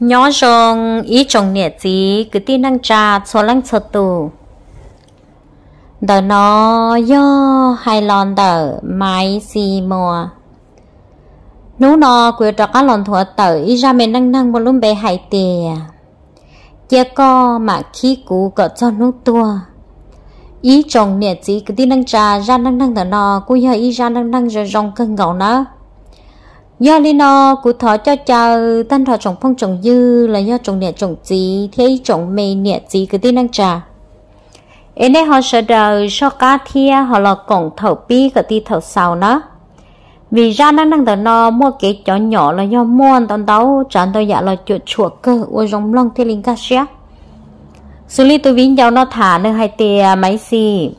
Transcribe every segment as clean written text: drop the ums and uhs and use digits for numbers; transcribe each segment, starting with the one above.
nhỏ rong ý trồng nhẹ gì cứ tin năng trà cho lăng cho tù đờ nó do hay lon đờ máy xì mùa nú nó quyệt ra cá lon thua tờ ý ra mình năng năng một lúc bé hay tìa chia co mà khí cú cỡ cho nú tua ý trồng nhẹ gì cứ tin năng trà ra năng năng đờ nó cú giờ ý ra năng năng rồi rong cơn ngầu nó do lý nó cụ thọ cho chờ tân thọ trồng phong trồng dư là do trồng nhẹ trồng gì thế trồng mì nhẹ gì cứ tin năng trà em đây họ sợ đời so cá thia họ là cổng thầu pi cái ti thầu sào nó vì ra năng năng nó mua cái chó nhỏ là do mua tao đấu chọn tôi dạ là chuột chuột cơ ôi rồng long thế linh cá xé xử lý tôi vĩnh nhau nó thả nơi hai tia máy xì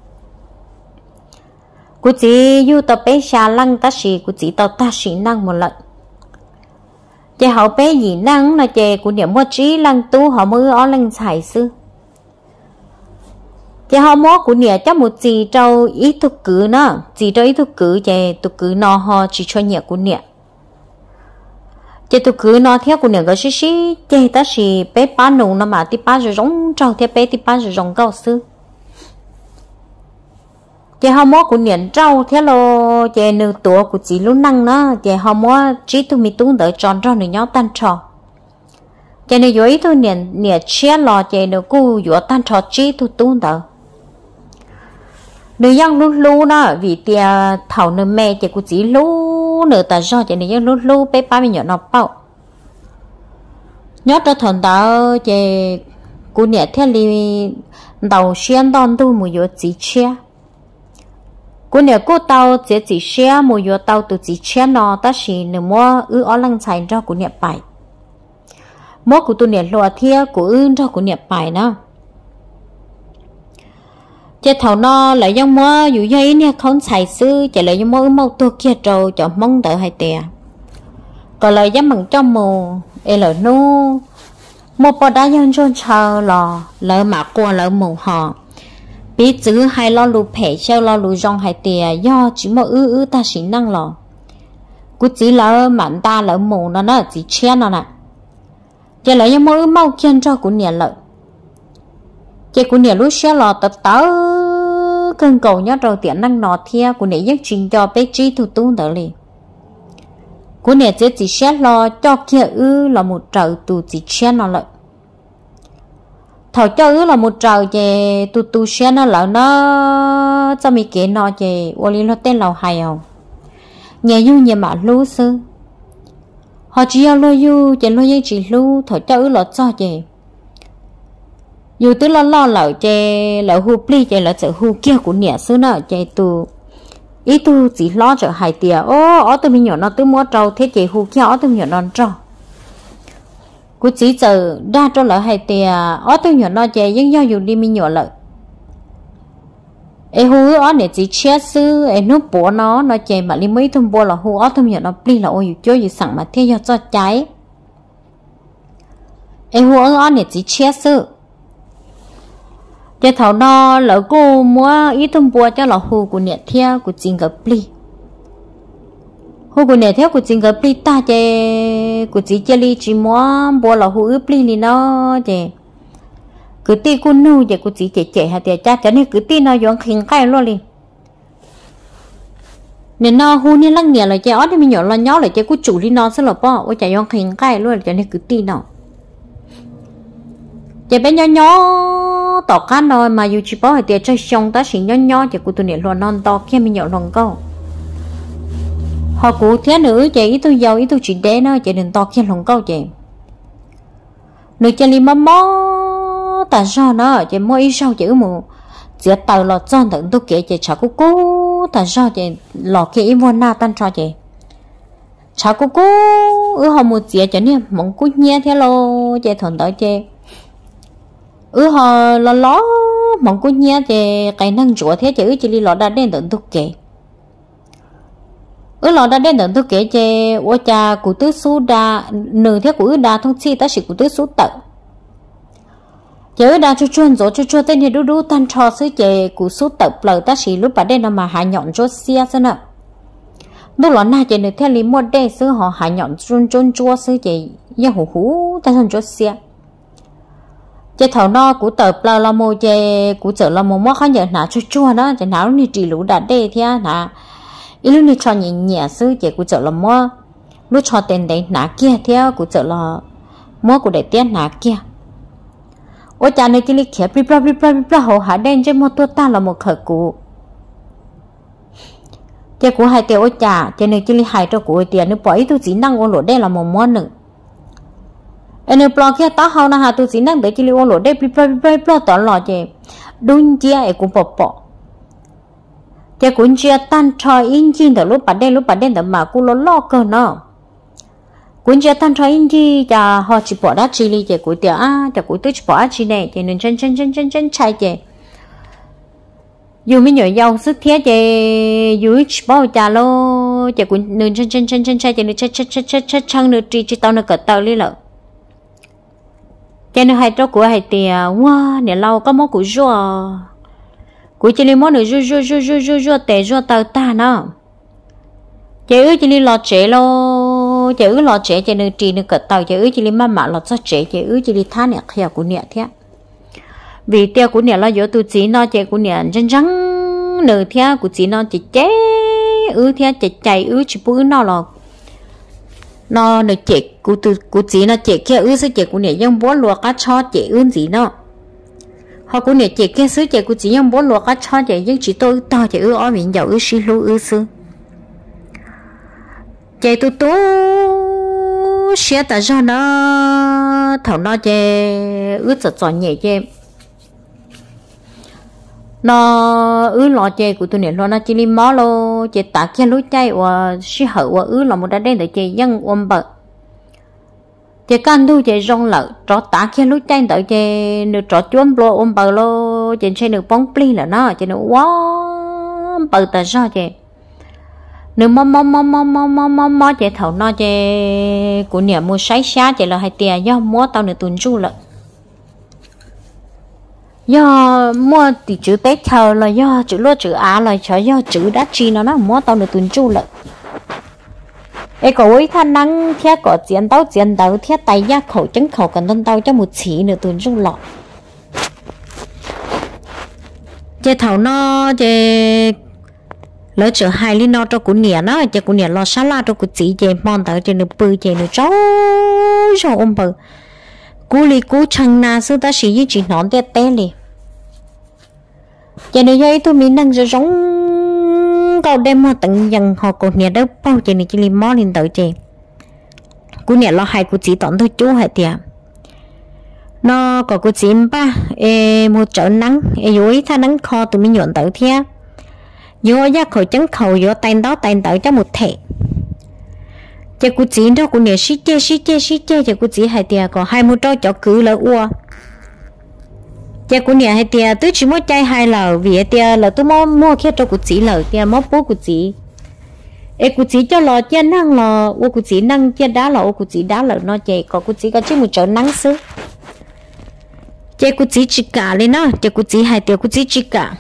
cú chỉ yêu tao bé xa lăng ta xì cú chỉ tao ta xì năng một lần chị họ bé gì năng là chị cú niệm mua trí lăng tu họ mới ở lăng xài sư chị họ mua cú niệm cho một gì trâu ý tục cứ nó gì trâu ý tục cứ chị tục cứ nó họ chỉ cho nhẹ cú niệm chị tục cứ nó theo cú niệm cái xí xí chị ta xì bé ba nụ nó mà tí ba rồi giống trâu theo bé tí ba rồi giống cao sư chị họ mua của niệm trâu thế lo chị nửa tuổi của chị luôn năng nó chị họ mua chỉ tụi mình tung đợi tròn tròn nữa nhau tan trò chị nửa dưới tôi niệm niệm chia lò chị nửa cu giữa tan trò chỉ tụi tung đợi nửa yang lú lú đó vì tia thầu nửa mẹ chị của chị lú nửa ta do chị nửa yang lú lú bé ba mình nhỏ nó bao nhớ cho thần đạo chị của niệm theo li đầu xuyên đòn tu một giữa chị chia cô nè cô tao chỉ xe một giờ tao từ chỉ xe nó ta chỉ nửa mua ở lăng xài cho cô nè bài mua của tôi nè loa thia của cho cô nè bài nó chế thầu nó lại giống mua dù dây nè không xài sư chạy lại giống mua màu tua kia trâu cho mong đợi hai tè còn lại giống bằng trong mù lờ nu một bò đá dân trôn chờ lò lỡ mà qua lỡ mù họ biết chữ hay lo lù phê sao lo lù rong hay tè do chỉ một ta chỉ năng lò cú chỉ là mặn ta lỡ mù nó chỉ chen nó nè giờ lại những mỗi mau kiên cho cú nhẹ lợi giờ cú nhẹ lúc xe lò tập tớ cơn cầu nhớ đầu tiền năng nọ thia cú nhẹ nhất trình cho bé trí thủ tung đỡ liền cú nhẹ chỉ xe lò cho kia là một trời tù chỉ chen nó lợi thầu cho là một trò về tu xe nó lỡ nó cho mình kể nó về oli nó tên lầu hài không nghe du nhà mà lưu sư họ chỉ ao lo du về lo dây chỉ lưu thầu cho là cho về dù tức là lo lỡ về lỡ hù pli về lỡ chợ hù kia của nhà sư nó về tu ý tu chỉ lo chợ hài tiệt ở tôi mình nhỏ nó tôi mua trâu thế về hù kia ở tôi nhỏ nó trâu cú chỉ chờ đa cho lỡ hay tè ở tôi nhỏ nó chơi nhưng do dù đi mình nhỏ lợ em hú ở này chỉ chia sư em núp bỏ nó chơi mà đi mấy thùng bỏ là hú ở tôi nhỏ nó pli là ôi chơi gì sẵn mà thế cho cháy em hú ở này chỉ chia sư chơi thầu nó lỡ cô mua ít thùng bỏ cho là hú của nhẹ theo của chính cái pli hú của nhẹ theo của chính cái pli ta chơi của chỉ chơi li chỉ mua bỏ là hú pli li nó chơi cứ ti con nu chơi của chỉ chơi hay chơi cha cho nên cứ ti nó giống khinh cái luôn đi nên nó hú nên lăng nhẹ là chơi ở đây mình nhỏ là nhỏ là chơi của chủ đi nó sẽ là bỏ ôi chơi giống khinh cái luôn cho nên cứ ti nó chơi bé nhỏ nhỏ tỏ cá nói mà dù chỉ bỏ hay chơi chơi xong ta chỉ nhỏ nhỏ chơi của tụi này luôn non to kia mình nhỏ lòng câu họ cụ thế nữa chị ý tôi giàu ý tôi chuyện đế nó chị đừng to kia lòng câu chị người chơi li mó tại sao nó chị mua ý sao chữ mù chỉ tàu lọt tròn tận tôi kể chị chả cố tại sao chị lọt kia ý mua na tan cho chị chả cố họ một chị cho nên mong cú nhé thế lo chị thuận tới chị họ lo mong cú nhé chị cái năng chúa thế chị chị đi lọt đã đến tận tôi kể lò đã đến tận tôi kể che ô cha của tứ số đa nửa thế của đa thông chi ta chỉ của tứ số tận chớ đa cho chuồn tên thì đu tan trò sứ che của số tận lời ta chỉ lúc bà đây nó mà hạ nhọn cho xia thế nào lúc đó na che nửa thế li mua đây sứ họ hạ nhọn chun chua sứ che giờ hú ta thân cho xe chế thầu nó của tờ pla là mô chế của chợ là mô mó khó nhờ nã chua chua đó chế nào ni trì lũ đã đê thế nã ít lúc ni cho nhẹ nhẹ sư chế của chợ là mô lúc cho tiền đấy nã kia theo của chợ là mô của để tiền nã kia ôi cha này chỉ li khép bla hồ hạ đen trên mô tô ta là một khởi cụ chế của hai tiêu ôi cha chế này chỉ li hai cho của tiền nó bỏ ít tôi chỉ năng ôn lỗ đen là một món nữa anh em plug kia tao hao na hà tu chỉ năng để chỉ li ôn lỗ đen bla tao lò chế đúng chia ấy cũng bỏ chế cũng chia tan cho in chi từ lúc bắt đen từ mà cũng lo cơ nó cũng chia tan cho in chi cho họ chỉ bỏ đá chi li chế của tiền cho của tôi chỉ bỏ chi này chế nên chân chạy chế dù mình nhớ giàu sức thiết chế dù chỉ bỏ trả lo chế cũng nên chân chạy chế nên chân nên chỉ tao nên cất tao đi lợ chế nên hai chỗ của hai tiền wow nè lâu có món của rùa của chị món nữa rùa tè rùa tao ta nó chế chị lọt chế lo chế lọt chế chế nên chỉ nên cất tao chế chị mà lọt cho chế chế chị tha nè kheo của nè thế vì tiêu của nè là giữa tụi chị nó chế của nè chân nửa thế của chị nó chỉ chế thế chạy chỉ bữa nó nửa chế của chị nó chế kia sẽ chế của nè nhưng bố luộc cá cho chế gì nó họ của nè chế kia sứ chế của chị nhưng bố luộc cá cho chế nhưng chỉ tôi to chế ở miệng dầu xí lú sư chế tôi xe tại sao nó thầu nó chế giật nhẹ chế nó lọ chè của tôi nè nó chỉ li mó lo chè tạ kia lối chay và xí hở và là một đá đen để chè dân ôm bờ chè can thu chè rong lợ trọ tạ kia lối chay đợi chè nửa trọ chuông lo ôm bờ lo chè xe nửa bóng pli là nó chè nửa quá bờ ta sao chè nửa mò chè thầu nó chè của nè mua sấy xá chè là hai tiền do mua tao nửa tuần du lợ do mua thì chữ tết thờ là do chữ lúa chữ á là cho do chữ đá chi nó mua tao được tuần chu lợ ấy có ấy thanh năng thiết có chiến đấu thiết tay giác khẩu chấn khẩu cần tân tao cho một chỉ nửa tuần chu lọ chế thầu nó chế lỡ chữ hai li nó cho cuốn nhẹ nó chế cuốn nhẹ lo salad la cho cuốn chỉ chế mòn tao chế nửa bự chế nửa cháu cho ôm bự cú li cú chăng na sư ta chỉ chỉ nón tê tê li cho nên vậy tôi mình đang giống câu đem mà tận dần họ còn nhà đâu bao cho nên chỉ li mò lên tới chị cú nhà lo hai cú chỉ tận thôi chú hay tiệt nó có cú chỉ ba một trở nắng dưới tha nắng kho tụi mình nhuận tới thia vô giác khẩu chấn khẩu vô tay đó tay tới cho một thể chị cú chỉ đó cú nhà xí chê chị cú chỉ hay tiệt có hai một trâu cho cứ là ua chị cú nhà hay tiệt tôi chỉ mua chai hai lờ vì tiệt là tôi mua kia cho cú chỉ lờ tiệt mua bố cú chỉ cú chỉ cho lò chia năng lò ô cú chỉ năng chia đá lò ô cú chỉ đá lờ nó chị có cú chỉ có chứ một chỗ nắng xứ chị cú chỉ cả lên nó chị cú chỉ hay tiệt cú chỉ cả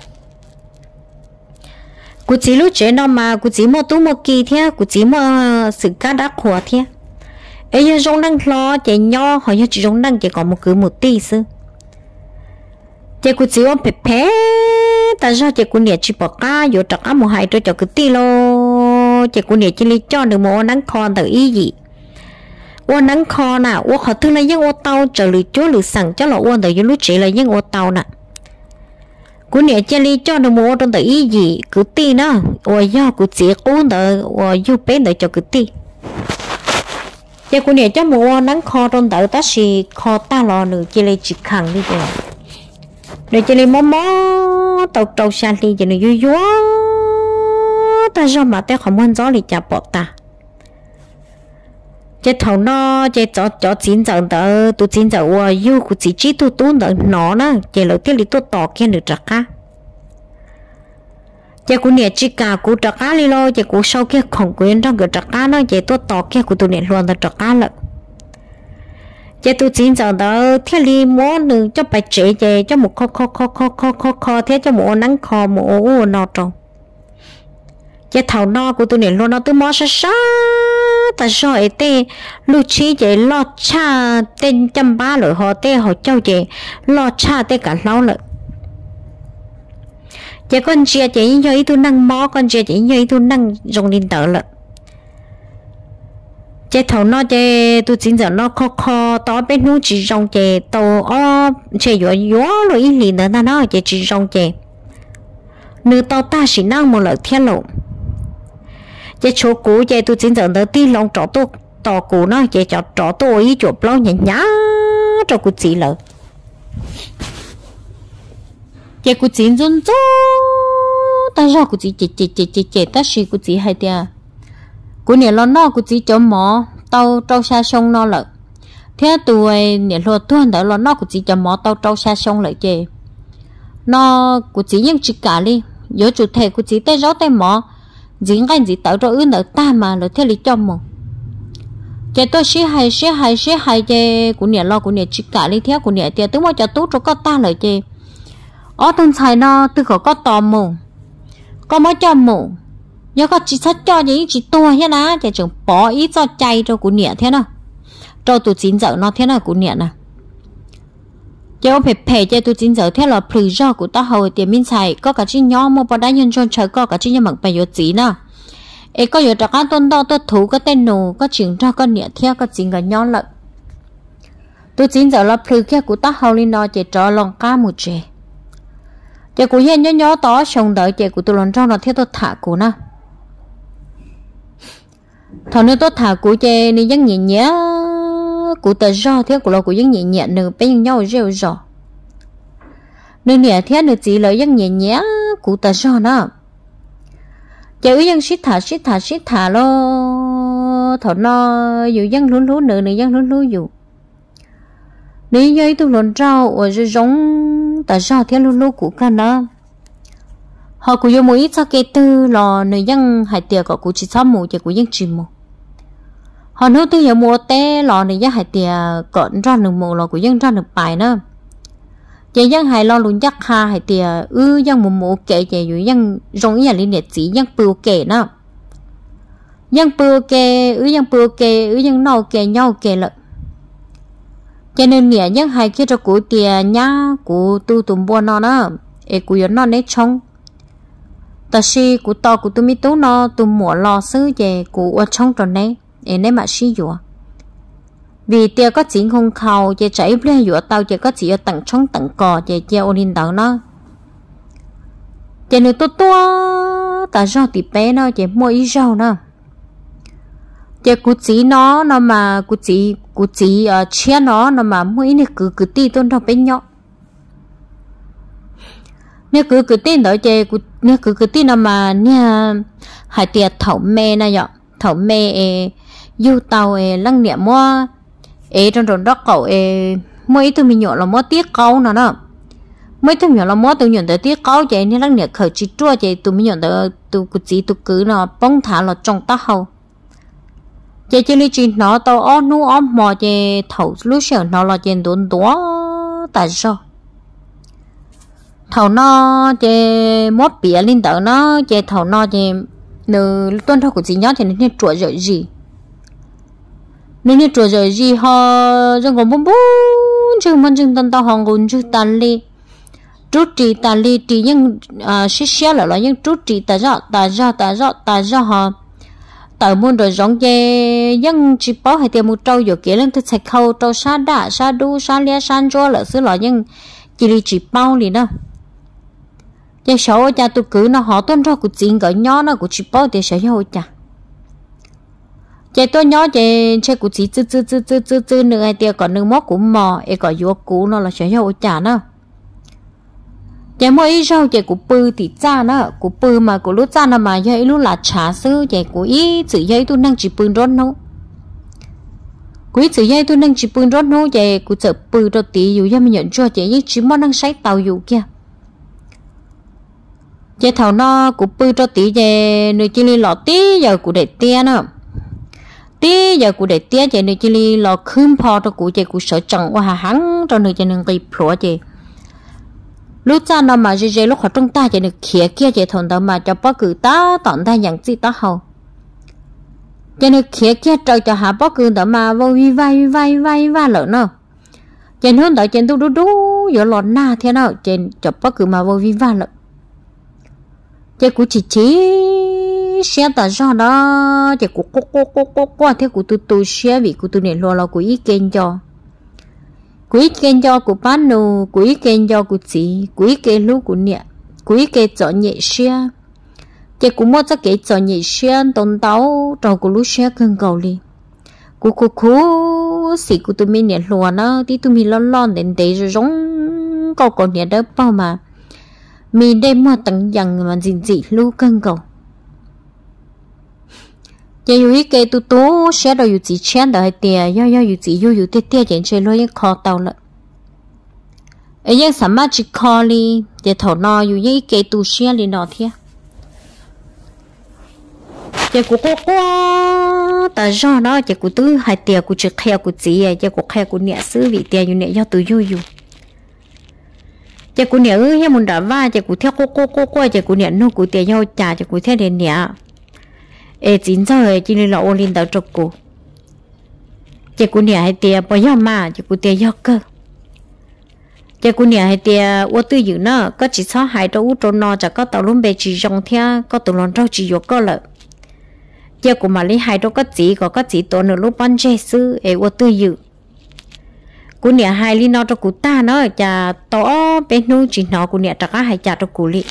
cú chỉ lúc trẻ nó mà cú chỉ mua tú mua kỳ thế cú chỉ mua sự cá đá khỏa thế ấy giờ trong năng lo chị nho họ giờ chỉ trong năng chỉ có một cứ một tí xứ chị cú chỉ ôm phe tại sao chị cú nhẹ chỉ bỏ cá vô trặc áo một hai cho cái tí lo chị cú nhẹ chỉ lấy cho được một nắng kho từ ý gì ô nắng kho nè ô họ thương là những ô tàu trở lì chúa lì sẵn cho là ô từ những lúc chỉ là những ô tàu nè cú nhẹ chỉ lấy cho được một trong từ ý gì cứ tí nó ô do cú chỉ cú từ ô du bé để cho cái tí chị cú nhẹ cho một nắng kho trong từ ta chỉ kho ta lo nữa chỉ lấy chỉ khẳng đi rồi để cho nên mò tàu trâu sang đi cho nên vui ta do mà ta không muốn gió thì chả bỏ ta cái thầu nó cái cho chín giờ tới tu chín giờ qua yêu của chỉ tu đỡ nó nè cái đầu tiên là tu tỏ cái được trắc á cái của nè chỉ cả của trắc á đi lo cái của sau cái khổng quyền trong cái trắc á nó cái tu tỏ cái của tu nè luôn là trắc á lận chế tu chín giờ đó thế li món đừng cho bài chế chế cho một kho thế cho một nắng kho một ô nó trồng cái thầu no của tôi này luôn nó tôi mò sa ta rồi tê lúc chi vậy lo cha tên trăm ba rồi họ tê họ châu vậy lo cha tê cả lâu rồi cái con chia chỉ như ý tôi năng mò con chia chỉ như ý tôi năng dùng điện tử rồi cái thầu nó cái tôi chính giờ nó khó to bênนู้chỉ dùng cái tàu chơi gió rồi ý liền nữa nó chỉ dùng cái nữ tàu ta chỉ năng một lần thiên lộ cái chỗ cũ cái tôi chính giờ nó đi lòng trọ tôi tàu cũ nó cái trọ tôi ý chỗ bao nhả nhả cho cô chỉ lợ cái cô chính run run ta ra cô chỉ ta suy cô chỉ hay tia cô nè lo nó cô chỉ cho mỏ tàu trâu xa sông nó lợ thế tôi nè lo tuần đó lo nó cô chỉ cho mỏ tàu trâu xa sông lại chê nó cô chỉ những chỉ cả đi nhớ chủ thể cô chỉ tay rót tay mỏ dính cái gì tạo cho ư nợ ta mà rồi theo lý cho một cái tôi xí hay chê cô nè lo cô nè chỉ cả đi theo cô nè thì tôi mới cho tú cho có ta lại chê ở tuần xài nó tôi có tò mù có mới cho mù nhớ có chỉ sách cho những chỉ to thế nào chỉ chừng bỏ ý cho chay cho cô nè thế nào cho tụi chín giờ nó thế nào cô nè nè chứ phải cho tụi chín giờ thế là phử do của ta hồi tiền minh xài có cả chi nhỏ mà bọn đã nhân cho trời có cả chi nhân bằng bài yếu gì nè ấy có yếu trạc tôn đo tôi thú có tên nù có chuyện cho con nè theo có chuyện cả nhỏ lận tụi chín giờ là phử kia của ta hồi lên nó chỉ cho lòng cá một chè chỉ của hiện nhỏ to xong đợi chỉ của tụi lần trong là theo tôi thả của nó thằng nữa tôi thả của chè này vẫn nhẹ nhẹ của tờ do thế của lo của vẫn nhẹ nhẹ nữa bên nhau rêu rò nên nhẹ thế nữa chỉ là vẫn nhẹ nhẹ của tờ do nó chè ư vẫn xít thả lo thằng nó dù vẫn lú nữa vẫn lú dù nếu như tôi lần trao ở dưới giống tờ do thế lú của con nó họ cũng dùng một ít cho cái tư lò nơi dân hải tiệc có cũng chỉ sáu mù chỉ cũng dân chỉ mù họ nói tôi hiểu mua té lò này dân hải tiệc còn ra được mù lò của dân ra được bài nữa chỉ dân hải lo luôn chắc ha hải tiệc dân mù kệ chỉ dù dân giống như là liên liệt chỉ dân bưu kệ nữa dân bưu kệ dân nâu kệ nhau kệ lợ cho nên nghĩa dân hải kia cho của tiền nhá của tu tụm buôn nó nữa của nó nét trong ta si của to của tôi mi tú nó tôi mua lo xứ về của trong tròn này em nên mà si dùa vì tiền có chuyện không khâu về chạy lên dùa tao chỉ có chỉ ở tận trong tận cò về treo lên đầu nó cho nên tôi ta rau thì bé nó về mua ít rau nữa về của chị nó mà của chị chia nó mà mua ít này cứ ti tôi đâu bé nhọ nếu cứ tin đó chơi nếu cứ tin nào mà nha hải tiệt thầu mê này vậy thầu mê du tàu lăng niệm mua trong đó cậu mấy tôi mình nhọ là mua tiếc câu nào đó mấy tôi nhọ là mua tôi nhận tới tiếc câu vậy nên lăng niệm khởi chỉ chua vậy tôi mình nhận tới tôi cứ nó bông thả là trong ta hầu vậy cho nên chuyện nó tao ôm nu ôm mò vậy thầu lúc sau nó là chuyện đốn đó tại sao thầu nó chè mót bìa lên tờ nó chè thầu nó chè nửa tuần thầu của chị nhớ thì nên chuột rồi gì nên chuột rồi gì họ rằng còn bún chừng mình chừng tao hòn gùn chừng tàn li trút trì tàn li trì nhưng xí là những trút trì ta ra họ tại muốn rồi giống chè nhưng chỉ bảo hay tiền một trâu rồi kia lên tôi sạch khâu trâu sa đá sa đu sa lia san cho là xứ là nhưng chỉ bao liền đó cái số cha tôi cứ nó họ tuân ra của chuyện cỡ nhỏ nó của chị bao tiền sẽ cho cha cái tôi nhỏ cái của chị chứ nữa ai tiền còn nữa mót cũng mò ai còn vô cũ nó là sẽ cho cha nó cái mỗi rau cái của bự thì cha nó của bự mà của lúc cha nó mà vậy lúc là trà sữa cái của ý chỉ vậy tôi năng chỉ bự rót nó quý chỉ vậy tôi năng chỉ bự rót nó cái của chợ bự rồi tí dù cho mình nhận cho cái chỉ món năng sấy tàu dù kia cái thầu nó cũng bự cho tí về nơi chỉ lọ tí giờ cũng để tia nữa tí giờ cũng để tia về nơi chỉ lọ khum phò cho cụ về cụ sợ chồng qua hắn cho nơi chỉ nên kịp phở về lúc cha nó mà dễ lúc họ trong ta chỉ được khía kia chỉ thằng đó mà cho bác cử ta tận ta nhận gì ta hầu cho nên khía kia trời cho hạ bác cử đó mà vô vi vai lợn nữa trên hơn đó trên đu giờ lọt na thế nào trên cho bác cử mà vô vi vai lợn trên cũng chỉ xe ta do đó chỉ cũng qua thế cũng tu xe vì cũng tu này lo của ý kiến cho của ý kiến cho của bán nô của ý kiến cho của chị của ý kiến lúc của nhẹ của ý kiến chọn nhẹ xe chỉ cũng mất cái chọn nhẹ xe tồn táo trâu của lúc xe cần cầu đi của xì của tụi mình nhẹ lùa nó thì tụi mình lon đến để rồi giống cầu còn nhẹ đó bao mà mình đây mua tặng dần mà gì lúc cần cầu giờอยู่ที่เกตุโตเชื่อเราอยู่จีเช่นเดียวเดียย่ออยู่จีอยู่เตี้ยเจนเชลอยคอเตาละไอ้ยังสามารถจิคอลีจะถอนออยู่ยี่เกตุเชื่อลีนอเทียจะกูก็แต่จอเนาะจะกูตื้อหายเตียกูจะแค่กูจีจะกูแค่กูเนี่ยซื้อวิเตียอยู่เนี่ยย่อตัวอยู่จะกูเนี่ยให้มึงด่าว่าจะกูเที่ยวก็จะกูเนี่ยนู่นกูเตียย่อจ่าจะกูเที่ยวเดียเนี่ยchính rồi chỉ là ô linh đạo trục cô chỉ cô nhà hay tiệt bao nhiêu mà chỉ cô tiệt do cơ chỉ cô nhà hay tiệt ô tư dữ nó có chỉ sáu hai đâu trâu nó chỉ có tàu lúm bè chỉ rong theo có tàu lon trâu chỉ vô có lợi chỉ cô mà lấy hai đâu có chỉ tổ nữa lúc ban chế sư ô tư dữ cô nhà hai linh nó cho cô ta nó chả tỏ bênนู้chỉ nó cô nhà chắc hai chả cho cô li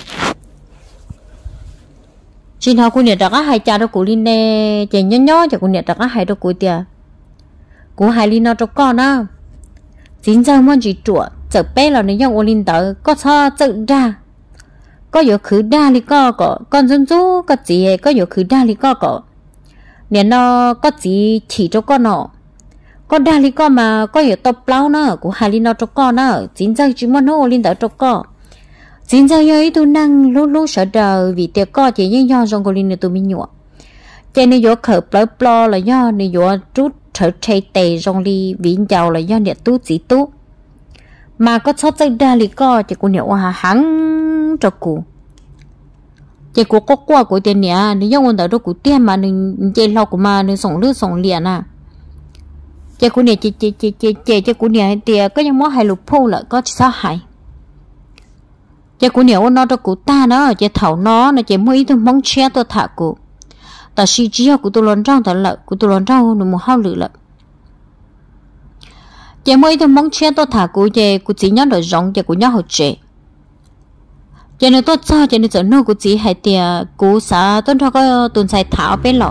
chỉ họ cũng nhận được các hai cha đó của linh nè chỉ nhỏ cho cũng nhận được các hai đó của tia của hai linh nó cho con á chính ra muốn chỉ chuột chở bé là nếu như linh tới có sao tự ra có nhiều khứ đa li có con dân chú có gì có nhiều khứ đa li có nên nó có gì chỉ cho con nó con đa li có mà có nhiều tập lâu nữa của hai linh nó cho con á chính ra chỉ muốn nó linh tới cho con chính ra ấy tôi năng lúc sợ đời vì tiệc co chỉ như do trong cô linh tụi mình nhọ cho nên do khởi plo là do nên do chút trở chạy tề trong ly vĩnh giàu là do nhiệt tú chỉ tú mà có sót tay đa lý co chỉ cô nhiệt hoa hắn cho cô chỉ cô có qua của tiền nhẹ nếu như người ta đâu có tiền mà nên chơi lâu của mà nên sống lướt sống liền à chỉ cô nhiệt chỉ cô nhiệt tiền có những món hay lục phô lại có sao hay chỉ cô nhiều nó cho cô ta nó chỉ thầu nó chỉ mới tôi mong che tôi thả cô ta suy chỉ của tôi lần trong thật lợi của tôi lần trong nó một hao lử lợi chỉ mới tôi mong che tôi thả cô chỉ nhớ được rong chỉ cô nhớ hậu trẻ chỉ nên tôi cho chỉ nên giờ nó cô chỉ hay tiệt cô xã tôi cho có tuần sai thảo bên lọ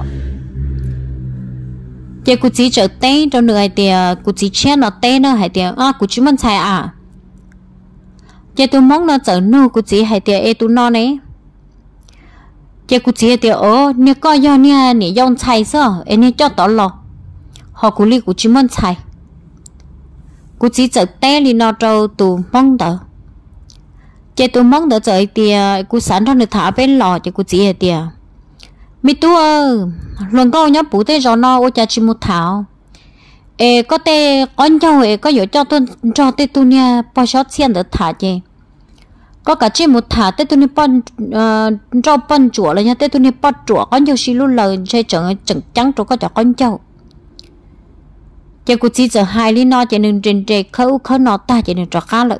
chỉ cô chỉ trở tay trong nửa hay tiệt cô chỉ che nó tay nó hay tiệt cô chỉ muốn sai à chỉ tôi mong nó trở nô của chị hay tiệt tôi no này chỉ của chị tiệt nếu có do nè dòng chạy sao nè cho tỏ lò họ của li của chị muốn chạy của chị trở té li nó trâu tôi mong đỡ chỉ tôi mong đỡ trở tiệt của sản trong được thả bên lò chỉ của chị hay tiệt mi tu luôn có nhớ bù tê rồi no ô cha chị một thảo có tê con cháu có dỗ cho tê tu nha bao sót xiên được thả chứ có cả trên một thả tê tu nha bao cho bao chùa là nha tê tu nha bao chùa con cháu xí luôn lời chơi chẳng trắng cho có cho con cháu chứ cô chỉ giờ hai lý nó chỉ nên trên trên khâu nó ta chỉ nên cho khá lợi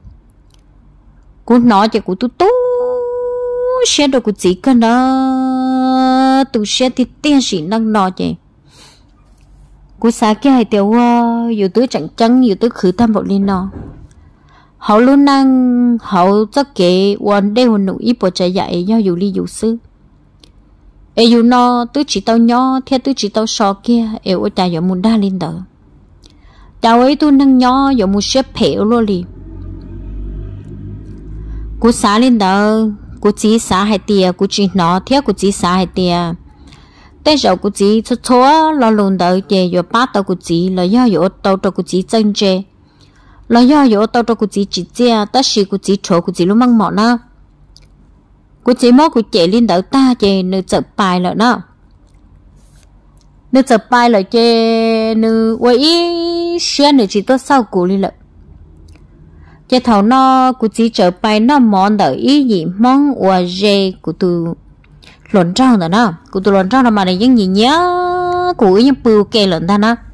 cô nói chỉ cô tu xe đồ cô chỉ cần đó tu xe thì tiền gì năng nó chứ cô sáng kia hay tiêuอยู่tứ chẳng trắngอยู่tứ khử tham bộ linh nó hậu luôn năng hậu tất kệ quan đây hoàn nụ ít bộ trái dạy doอยู่liอยู่sưอยู่nó tứ chỉ tao nhỏ theo tứ chỉ tao sò kia ở trái ở muốn đa linh đó cháu ấy tu năng nhỏ ở muốn xếp phèo luôn đi cô sáng linh đó cô chỉ sáng hay tiệt cô chỉ nó theo cô chỉ sáng hay tiệtแต่เรากูจีชัวๆเราลงเดินเจอยู่ป้าตัวกูจีเราย่ออยู่ตัวกูจีจังเจเราย่ออยู่ตัวกูจีจีเจ้าแต่สิกูจีโฉกูจีรู้มั่งหมดนะกูจีมอกูเจลินเดินตาเจนึกจะไปแล้วนะนึกจะไปแล้วเจนึกว่าอีเชื่อนึกจีตัวเศร้ากูเลยแหละเจ cái thầu nó cụ chỉ trở bài nó món đợi ý gì món và dê của tụ luận trao nữa nó cụ tụ luận trao là mà này những gì nhá cụ ấy những bưu kê luận ta nó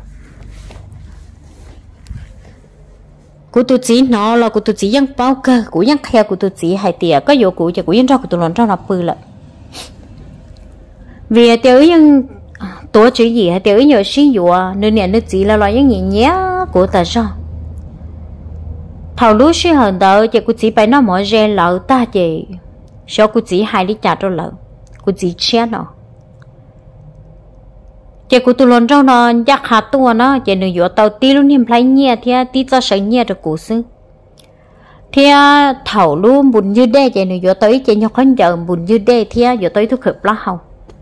cụ tụ chỉ nó là cụ tụ chỉ những bao cơ cụ những khe cụ tụ chỉ hay tiệt có vô cụ cho cụ những trao cụ tụ luận trao là bưu lại vì tiểu những tổ chữ gì hay tiểu nhiều sinh dụ nên nè nó chỉ là loại những gì nhá của ta sao thầu lúc xí hơn đỡ chị cô chỉ phải nó mở ra lỡ ta chị số cô chỉ hai lý trả cho lỡ cô chỉ chết nó chị cô tụi lần trong nó chắc hạt tua nó chị đừng dọa tàu tí luôn niềm lấy nhẹ thì tí cho sợ nhẹ được cổ xứ thì thầu luôn buồn như đây chị đừng dọa tới chị nhóc hơn giờ buồn như đây thì dọa tới thuốc hợp lá hồng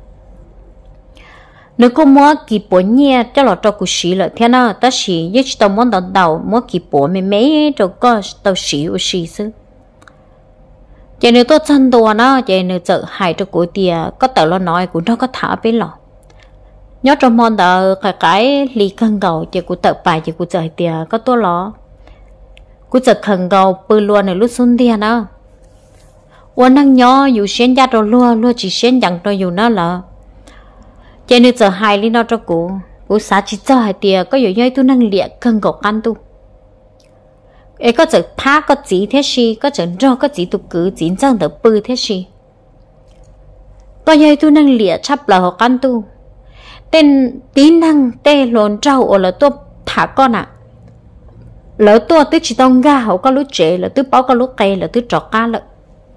nếu có mua kịp bộ nhẹ cho lọ cho cụ sĩ lại thế nào ta sĩ giúp tao muốn đầu mua kịp bộ mấy rồi có tao sĩ ở sĩ xứ cho nên tôi chân đồ nó cho nên chợ hại cho cụ tia có tao lo nói cũng nó có thả bên lọ nhớ trong món đó cái ly khăn gầu cho cụ tự bài cho cụ chợ tia có tôi lo cụ chợ khăn gầu bự luôn này lúc xuân tia nó uốn năng nhỏ dù xén ra rồi luôn chỉ xén dặn rồi dù nó là cho nên giờ hai lý nó cho cụ xã chỉ cho hai tia có nhiều như tôi năng liệt cần gọc ăn tu ấy có giờ phá có gì thế gì có giờ rau có gì tôi cứ chín chân được bự thế gì có như tôi năng liệt chấp là học ăn tu tên tí năng tê lồn rau ở là tôi thả con ạ lỡ tôi chỉ tông ga họ có lúc trẻ là tôi bảo có lúc cây là tôi trọt cá lợn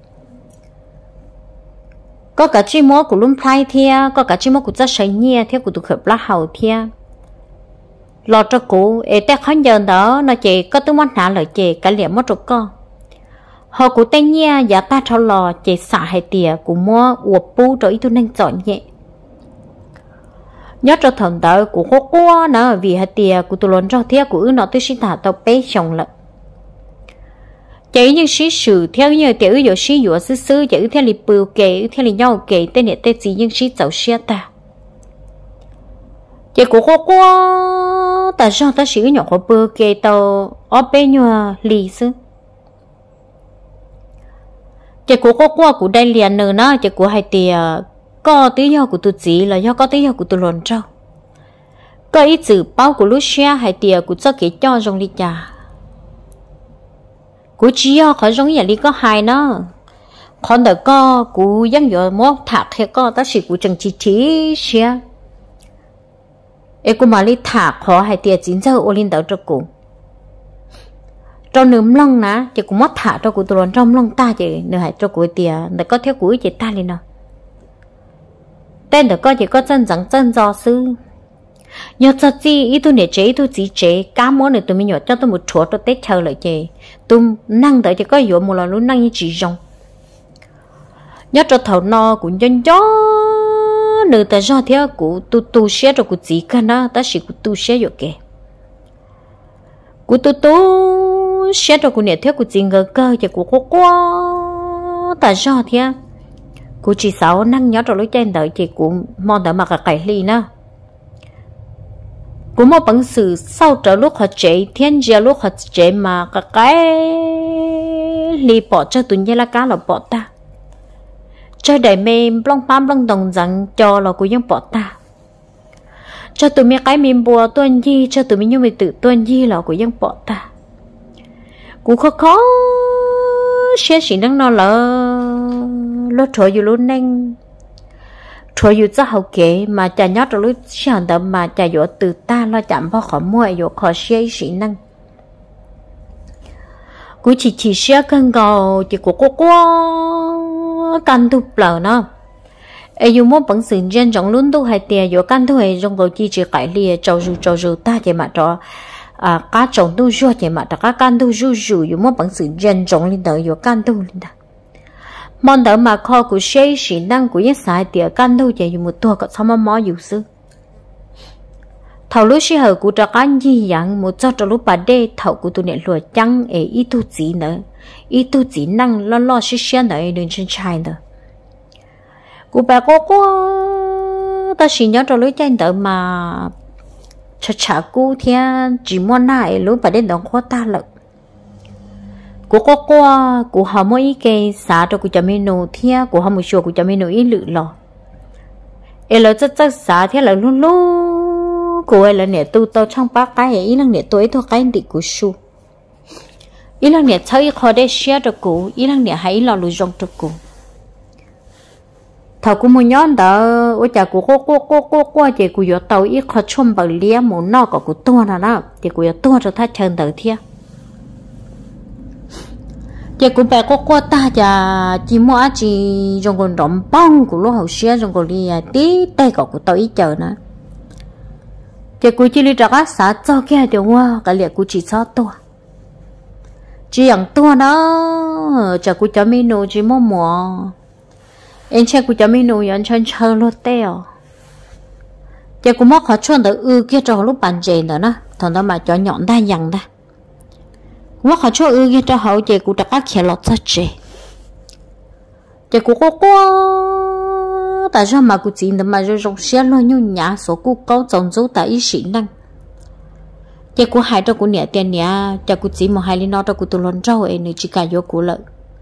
có cả chim mó của lúm phai thia có cả chim mó của cha sấy nhẹ theo của tụi khởi lá hậu thia lo cho cụ ê té khó giờ đó nó chỉ có tôi muốn nã lời chỉ cả liệm mất rồi co họ của tay nhẹ giả ta thao lò chỉ xả hai tìa của mua uộc pu rồi tôi nên chọn nhẹ nhớ cho thần đợi của cô quá nó vì hai tìa của tôi luôn cho thia của nó tôi xin thả tao bé chồng lận chỉ như sĩ sử theo như tiểu yếu sĩ yếu sư sư chỉ theo lịch bưu kể theo lịch nhau kể tên này tên gì nhưng sĩ giàu xe ta chỉ của cô quá tại sao ta sĩ nhỏ của bưu kể tàu ở bên nhòa lì sư chỉ của cô quá của đây liền nữa nó chỉ của hai tia có tí do của tụi chị là do có tí do của tụi lòn trâu có ít chữ bao của lúc xe hai tia của cho kể cho trong ly trà cú chỉ khỏi giống như lý có hai nó còn đợt có cú dân dọ mót thạc hay có ta chỉ cú chẳng chỉ xe em cú mà lý thạc khó hay tiệt chính giờ ô linh đỡ cho cú trong nấm lông ná chỉ cú mót thạc cho cú tụi trong lông ta chỉ nửa hay cho cú tiệt đợt có theo cú chỉ ta lên nào tên đợt có chỉ có chân do sư nhớ cho chị ý tôi nể chế tôi chỉ chế cá món này tôi mới nhớ cho tôi một chỗ tôi tết chờ lại chế tôi năng tới chỉ có dụ một lần luôn năng như chỉ rong nhớ cho thầu no cũng chân chó nửa ta do theo của tu xe rồi của chị cả na ta chỉ của tu xe rồi kì của tu xe rồi của nể theo của chị ngờ cơ chỉ của cô quá ta do theo của chị sáu năng nhớ rồi lúc trên đợi chị cũng mong đợi mà cả cải ly na cũng một bằng sự sau trở lúc họ chế thiên gia lúc họ chế mà cái li bỏ cho tụi nhé là cá là bỏ ta chơi đầy mềm long pam long đồng rằng cho là của dân bỏ ta cho tụi mình cái mềm bùa tuân di cho tụi mình như mình tự tuân di là của dân bỏ ta cũng khó sẽ chỉ năng nó là lo trời dù luôn nên thôi dù cho hậu kế mà chả nhớ trong lúc sáng đậm mà chả dỗ từ ta lo chạm vào khỏi mua dỗ khỏi xe sĩ năng cú chỉ xe cân gầu chỉ của cô quá căn tu lờ nó ai dù muốn bằng sự dân trọng luôn tu hay tiền dỗ căn tu hay trong gầu chỉ cải lìa trâu rù ta chỉ mà cho cá trồng tu rùa chỉ mà cho cá căn tu rù dù muốn bằng sự dân trọng lên đời dỗ căn tu lên đó món đỡ mà kho của xe sĩ năng của những sai tiệt căn đâu chỉ dùng một tua có sao mà mò dù sư thầu lúc xe hở của trạc anh gì dạng một cho lúc bà đê thầu của tụi này lùa trắng ấy ít tu chỉ nữa ít tu chỉ năng lo xe nữa đừng chân trai nữa của bà cô ta chỉ nhớ cho lúc trên đỡ mà chả cú thì chỉ muốn này lúc bà đê đóng khó ta lận cô có qua cô họ mới cái xã cho cô cho mình nô thia cô họ một số cô cho mình nô ít lự lò em là chắc chắc xã thế là luôn luôn cô ấy là nè tu tao trong bác cái ấy là nè tôi thôi cái gì của su ý là nè thấy khó để share cho cô ý là nè hãy lo lùi rong cho cô thầu cô muốn nhón đó ôi chả cô chị cô giờ tàu ít khó chôm bằng lia muốn nó có cô to nào chị cô giờ to cho thắt chân đầu thia chị cô bé cô ta chả chỉ mua chỉ trong con đom bông của lúa hậu xia trong con lia tí tay có cô tàu ít chờ nữa chị cô chỉ đi ra các xã cho kia điều hoa cái liệt cô chỉ cho to chỉ ăn to đó chả cô cho mình nấu chỉ mua em chơi cô cho mình nấu ăn chơi lót teo chị cô mất khó chọn được kia cho lúc bàn chè nữa nè thằng đó mà cho nhọn đa dằng đó mất khó chọn kia cho hậu chị cô đặt các khía lót cho chè chị cô có tại sao mà cô chỉ mà rồi rong xe lo như nhà số cô có trồng dấu tại ý sĩ năng chị cô hai cho cô nhẹ tiền nhẹ cho cô chỉ một hai lý nó cho cô tụi lon trâu ấy nữa chỉ cả vô cô lợi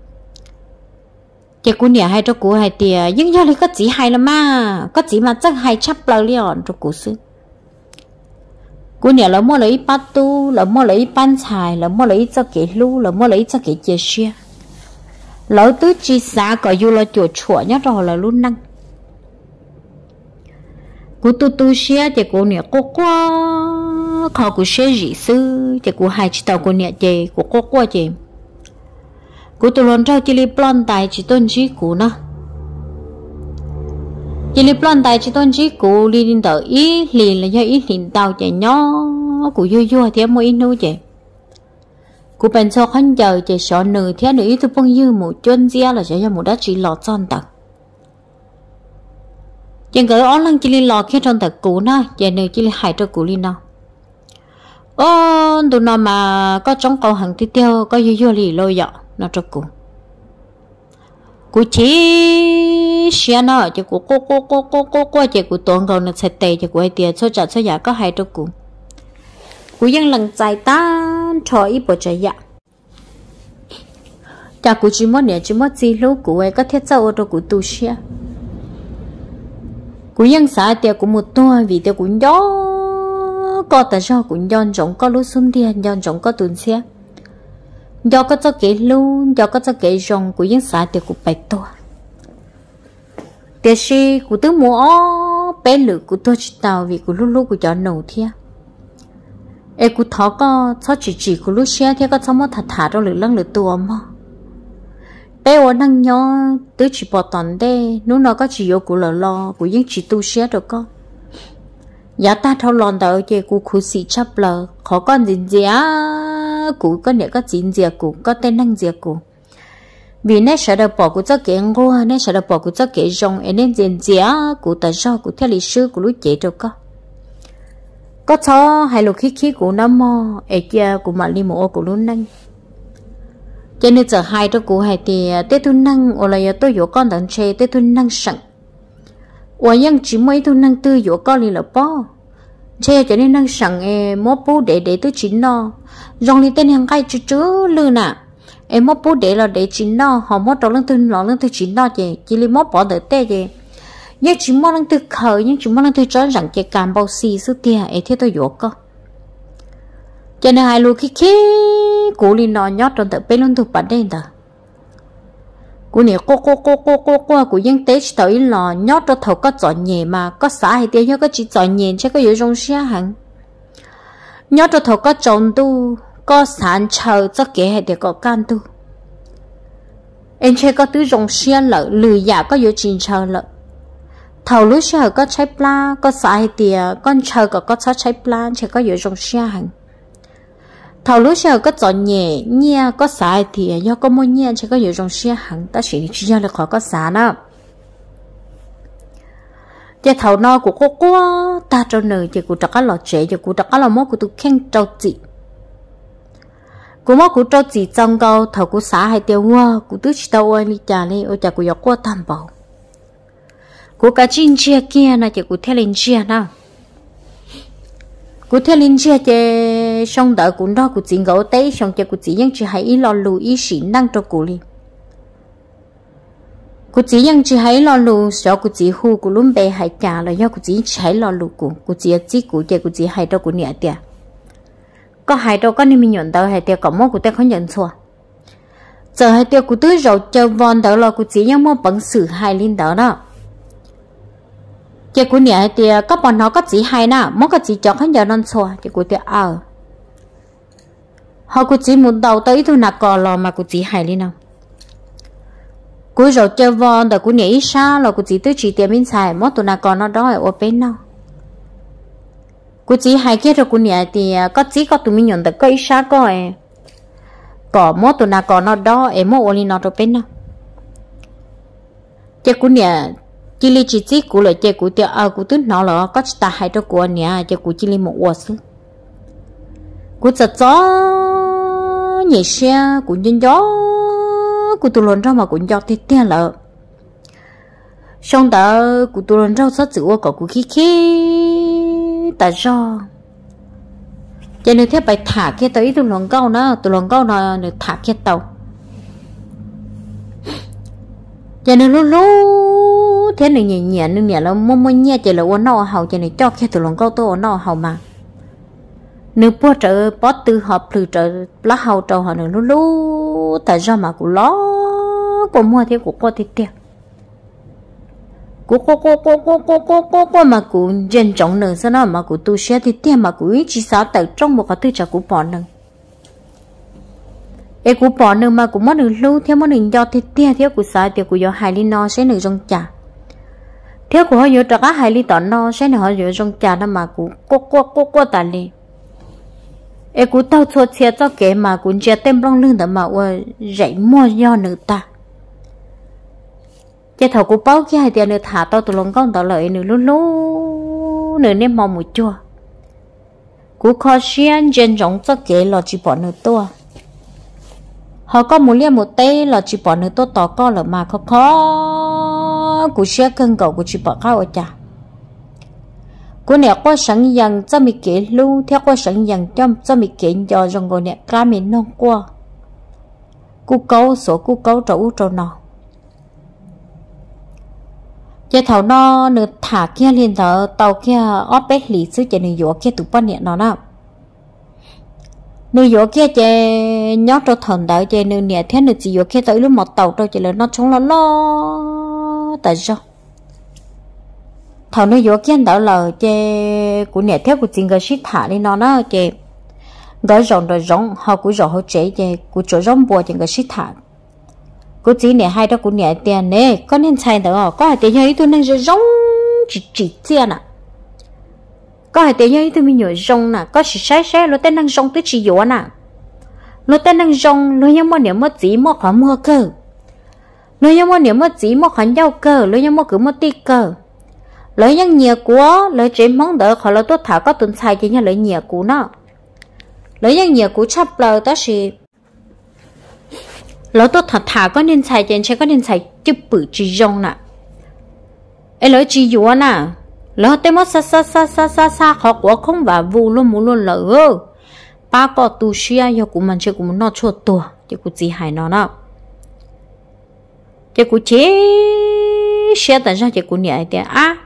chị cô nhẹ hai cho cô hai tiền nhưng do lấy có chỉ hai là mà có chỉ mà chắc hai chắp lời liền cho cô xứ cô nhẹ là mua lấy bát tu là mua lấy ban xài là mua lấy cho cái lu là mua lấy cho cái chia sẻ lỡ tứ chi xa có dù là chuột chua nhá rồi là luôn năng cô tu xe thì cô nè cô qua khó cô xe gì sư thì cô hai chỉ tao cô nè chị cô qua chị cô tu luôn trao chỉ li plan tài chỉ tôn chỉ cô nó chỉ li plan tài chỉ tôn chỉ cô li đến tờ ý liền là do ý liền tao chị nhỏ cô vui thì mỗi nô chị cô bên sau khán giờ chị sợ nữ thế nữ ý tôi phong như một chuyên gia là sẽ cho một đất chỉ lọt son tật chị gửi ón lăng chỉ li lọt khi trong tật cũ nó chị nữ chỉ li hại cho cũ li nó tụi nó mà có trong cầu hàng tiếp theo có vui lì lôi dọ nó cho cô chỉ xe nó chị cô chị cô toàn cầu nó sẽ tệ chị cô ai tiền số trả số giả có hại cho cô dân lần dài tan cho ít bộ trái dạ cha cô chỉ muốn nè chỉ muốn gì lúc cô ấy có thiết sao cho cô tu xe cô dân xã tiền của một toa vì tiền của gió có tại sao cũng do giống có lúc xuống tiền do giống có tuần xe do có cho kỹ luôn do có cho kỹ rong của dân xã tiền của bảy toa tiền si của tứ mua bé lử của tôi chỉ tàu vì của lúc của cho nổ thiệt em cũng thọ có cho chỉ của lúc xe thì có xong mất thả trong lửa lăng lửa tua mà bé ở năng nhỏ tứ chỉ bỏ toàn đây nếu nó có chỉ yêu của lỡ lo của những chỉ tu xe được con giá ta thâu lon đỡ chị của khu sĩ chấp lờ khó con gì của con nhẹ có chín gì của có tên năng gì của vì nét sợ được bỏ của cho kẻ ngô nét sợ được bỏ của cho kẻ rong nên gì của tại sao của theo lịch sử của lúc chị được có cho hai lục khí của nó mò ở kia của mà đi mổ của luôn năng cho nên giờ hai cho của hai thì tết tu năng ở lại tôi có con đàn chơi tết tu năng sẵn ở những chỉ mấy tu năng tư có con đi là bao chơi cho nên năng sẵn em mót bố để tôi chín nó rong đi tên hàng gai chứ lư nè em mót bố để là để chín nó họ mót đầu lưng tư chín nó chỉ li mót bỏ đỡ tê gì nhưng chỉ mong từ khởi nhưng chỉ mong từ cho rằng cái cam bao xì số tiền ấy thế tôi dốt cơ cho nên hai lúc khi cố li nó nhót trong tập bên luôn thuộc bản đây ta cô này cô của dân tế chỉ tới là nhót trong thầu có chọn nhẹ mà có xã hay tiền nhớ có chỉ chọn nhẹ chứ có gì trong xe hẳn nhót trong thầu có chọn tu có sản chờ cho kẻ hay để có can tu em chơi có tứ trong xe lợ lười giả có gì trình chờ lợ thầu lúc sau có trái pla có sai tiền con chờ có trái pla chỉ có giữa trong xe hàng thầu lúc sau có chọn nhẹ nhẹ có sai tiền do có mua nhẹ chỉ có giữa trong xe hàng ta chỉ cho là khỏi có xả đó giờ thầu no của cô ta cho nơi chỉ của tất cả là trẻ chỉ của tất cả là mốt của tôi khen trâu chị của mốt của trâu chị trong câu thầu của xả hay tiền hoa của tôi chỉ tao đi trả đi ở trả của giặc qua tam bảo của cả chín chia kia là chỉ của theo linh chia nào của theo linh chia chỉ xong đợi cũng đó cũng chỉ ngấu tế xong cho cũng chỉ những chỉ hay ý lo lù ý sĩ năng cho cụ li cũng chỉ những chỉ hay lo lù cho cũng chỉ hu cũng luôn bề hay trả là do cũng chỉ hay lo lù cũng chỉ cụ cho cũng chỉ hay đâu cũng nhẹ tiệt có hay đâu có nên mình nhận đâu hay tiệt có mốt cũng tiệt không nhận xua giờ hay tiệt cũng tới rồi chờ von đó là cũng chỉ những món bằng sự hay linh đó đó chỉ cũng nhẹ tiệt có bọn nó có chỉ hay nè mốt có chỉ cho không giờ non xua chỉ cũng tiệt họ cũng chỉ muốn đầu tới thôi nè cò lò mà cũng chỉ hay linh nào cuối rồi chơi von đó cũng nhảy xa là cũng chỉ tới chỉ tiền bên xài mất tụi nào còn nó đó ở bên nào cũng chỉ hai kia rồi cũng nhảy thì có chỉ có tụi mình nhận được cái xa coi có mất tụi nào còn nó đó em mất oli nó rồi bên nào chơi cũng nhảy chỉ li chỉ của lại chơi của tiền cũng tức nó là có ta hai đó của nhảy chơi của chỉ li một quả xứ cũng chặt gió nhảy xe cũng nhân gió của tụi lần rau mà cũng cho thế tiền lợ xong đó của tụi lần rau rất chịu có của khí tại do cho nên thế phải thả cái tới tụi lần câu nó được thả cái tàu cho nên lúc thế này nhẹ nhẹ là mua nhẹ chỉ là uốn nọ hậu cho nên cho cái tụi lần câu tôi uốn nọ hậu mà nếu bố trợ bó tư hợp từ trợ lá hậu trâu họ nữa lúc tại sao mà cũng lo của mua thế của cô thì tiền cô mà cũng dân trọng nữa sao nó mà cũng tu sửa thì tiền mà cũng chỉ sao tại trong một cái tư trợ của bọn nữa em của bọn nữa mà cũng mất được lưu theo mất được do thì tiền theo của sao thì của do hai ly no sẽ được trong trà theo của họ vô trả cả hai ly tỏi no sẽ được họ vô trong trà đó mà cũng cô tại li em cũng tao thua thiệt cho kẻ mà cũng chưa tem trong lưng đó mà dạy mua do nữa ta cái thầu của báo kia hai tiền nữa thả tao tụi lòng con tao lợi nữa lú nữa nên mong một chua cú khó xuyên trên giống cho kẻ là chỉ bỏ nữa tua họ có một liên một tay là chỉ bỏ nữa tua tỏ con là mà khó cú xuyên cân cầu của chỉ bỏ cao ở chả cô nè qua sáng dần cho mình kể lưu theo qua sáng dần cho mình kể cho rằng cô nè cá mình non qua cú câu số cú câu trâu nọ cái thầu nó được thả kia liền thở tàu kia óp bét lì xứ cho người kia tụi con nè nó đó người kia chơi nhót cho thần đạo chơi người nè thế người chỉ kia tới lúc một tàu đâu chỉ là nó chống lo tại sao thầu nó vô kia đỡ lời chê của nè theo của chuyện người ship thả đi nó chê gói rộng họ cũng rộng họ chế chê của chỗ rong bùa chuyện người ship thả của chị nè hai đó của nè tiền nè có nên xài được có hai tiền như tôi nên rong chỉ tiền à có hai tiền như tôi mình nhớ rong nè có chỉ sai nó tên năng rong tới chỉ vô nè nó tên năng rong nó nhưng mà nếu mà chỉ mà khó mua cơ nó nhưng mà nếu mà chỉ mà khó giao cơ nó nhưng mà cứ mà tí cơ lợi nhân nhiều của lợi chế món đỡ khỏi là tốt thả có tuần sai chỉ như lợi nhiều của nó lợi nhân nhiều của chấp lời đó là lợi tốt thả có nên sai trên sẽ có nên sai chứ bự chỉ rong nè ấy lợi chỉ dùa nè lợi tên mất xa khó quá không và vu luôn muốn luôn lợi ba có tu sửa do của mình chơi của mình nó chua tua chứ của gì hay nó nè chứ của chế sửa tại sao chứ của nhẹ thì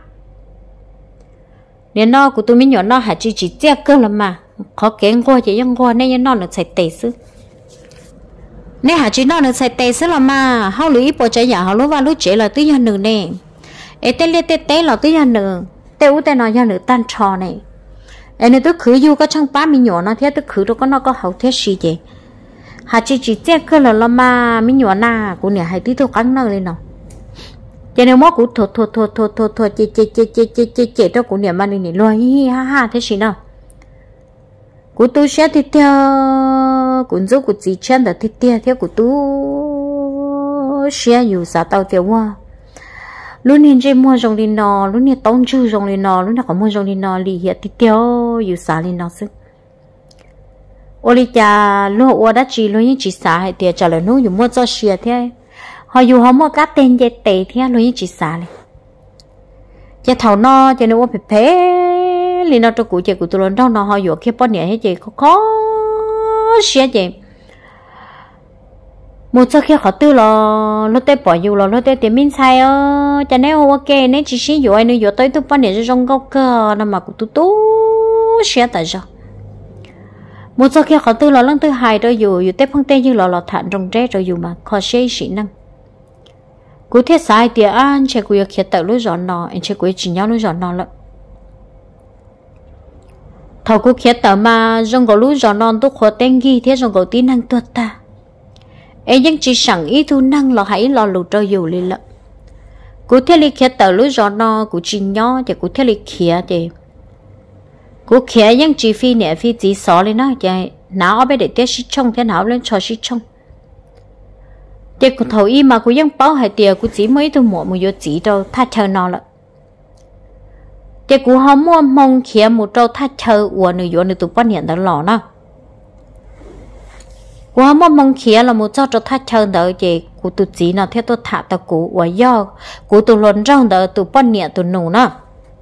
nên nó của tôi mình nhỏ nó hả chỉ tiếc cơ là mà khó kén qua chỉ những qua nên nó được xài tệ xứ nên hả chỉ nó được xài tệ xứ là mà hao lưỡi bỏ trái giả hao lúa và lúa chế là tứ nhân nữ nè tê là tứ nhân nữ tê u tê nó nhân nữ tan trò này nên tôi khử du có trong ba mình nhỏ nó thế tôi khử đâu có nó có hậu thế gì vậy hả chỉ tiếc cơ là mà mình nhỏ na của nè hay tí tôi cắn nó lên nào cho nên mốt cũng thôi chế đó cũng niệm anh này luôn hi ha thế gì nào của tôi sẽ thì theo cũng giúp của chị chân là thì theo của tôi sẽอยู่xã tàu tiêu hoa lúc này chơi mua rong đi nọ lúc này tông chư rong đi nọ lúc này có mua rong đi nọ lì hiện thì theoอยู่xã đi nọ chứ ôi cha lúc ở đó chỉ lúc này chỉ xã hay thì trả lời nó dùng mua cho xia thế họ dù họ mua cá tên dây tệ thì luôn chỉ xả này cho thầu no cho nên phải phê liền nó cho cụ chị cụ tụi lần trong nó họ dụ kia bọn nhẹ hết chị khó xé chị một số khi họ tư là nó tới bỏ dù là nó tới tiền min sai cho nên ok nên chỉ sử dụng anh nữa tới tôi bọn nhẹ trong góc cơ nó mà cụ tụi tú xé tại sao một số khi họ tư là lần thứ hai rồi dù tới phong tên như là thản trong trái rồi dù mà khó xé xí năng cụ thiết sai thì anh sẽ cụ khi tự lúc dọn nó anh sẽ cụ chỉ nhau lúc dọn nó lắm thầu cụ khi tự mà trong cái lúc dọn nó tôi khó tên ghi thế trong cái tin năng tuột ta anh vẫn chỉ sẵn ý thu năng là hãy lo lụt rồi dù lên lắm cụ thiết li khi tự lúc dọn nó cụ chỉ nhau thì cụ thiết li khi thì cụ khi vẫn chỉ phi nè phi chỉ xỏ lên nó thì nào ở bên để tiếp xí trong thế nào lên cho xí trong để cụ thầu y mà cụ vẫn bảo hai tiền cụ chỉ mấy tôi mua một vô chỉ đâu thắt chờ nó là để cụ không mua mong kia một trâu thắt chờ của người vô người tụi bắt nhận đó lỏ nó cụ không mua mong kia là một trâu thắt chờ đó để cụ tụi chỉ nó theo tôi thả tao cụ và do cụ tụi luận trong đó tụi bắt nhận tụi nụ nó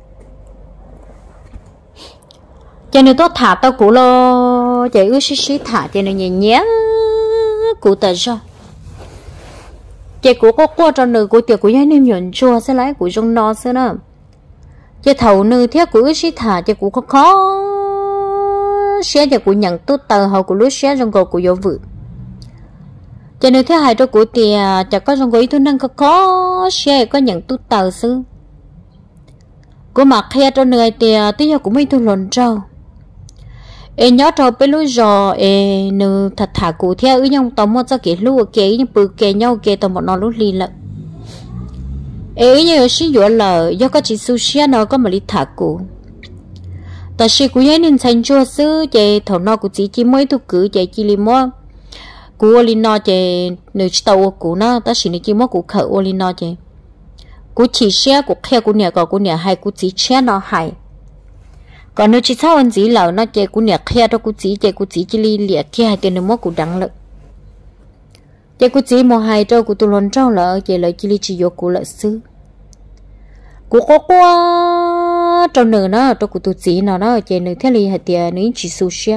cho nên tôi thả tao cụ lo để ước xí thả cho nên nhẹ nhẹ cụ tại sao chị của có qua cho nữ của tiệc của gia đình nhuận chua sẽ lấy của trong nó xưa nữa chị thầu nữ theo của ước sĩ thả chị của khó xe chị của nhận tốt tờ hậu của lúc xe trong cầu của dấu vự chị nữ theo hai đôi của tiệc chả có trong cái tôi năng khó xe có nhận tốt tờ xưa của mặt khe cho người tiệc tí giờ cũng mấy tôi lồn trâu em nhớ trâu bên lối giò em nữ thật thả cụ theo ư nhông tao mua cho cái lúa cái nhưng bự cái nhau cái tao một nó lúa lì lận em như sử dụng là do có chỉ sushi nó có mà đi thả cụ ta sử cụ ấy nên thành chua sư chạy thầu nó cụ chỉ mới thu cử chạy chỉ li mua cụ li nó chạy nữ tàu cụ nó ta sử chỉ mua cụ khẩu li nó chạy cụ chỉ xe cụ khe cụ nè hay cụ chỉ xe nó hay còn nếu chỉ sau anh chỉ lỡ nó chơi cú nhạc kia đó cú chỉ li liệt kia thì nó mất cú đắng lợ chơi cú chỉ một hai trâu cú tu lon trâu lợ chơi lợ chỉ li chỉ vô cú lợ xứ cú có quá trâu nửa nó trâu cú tu chỉ nó chơi nửa thế li hạt tiền nửa chỉ sushi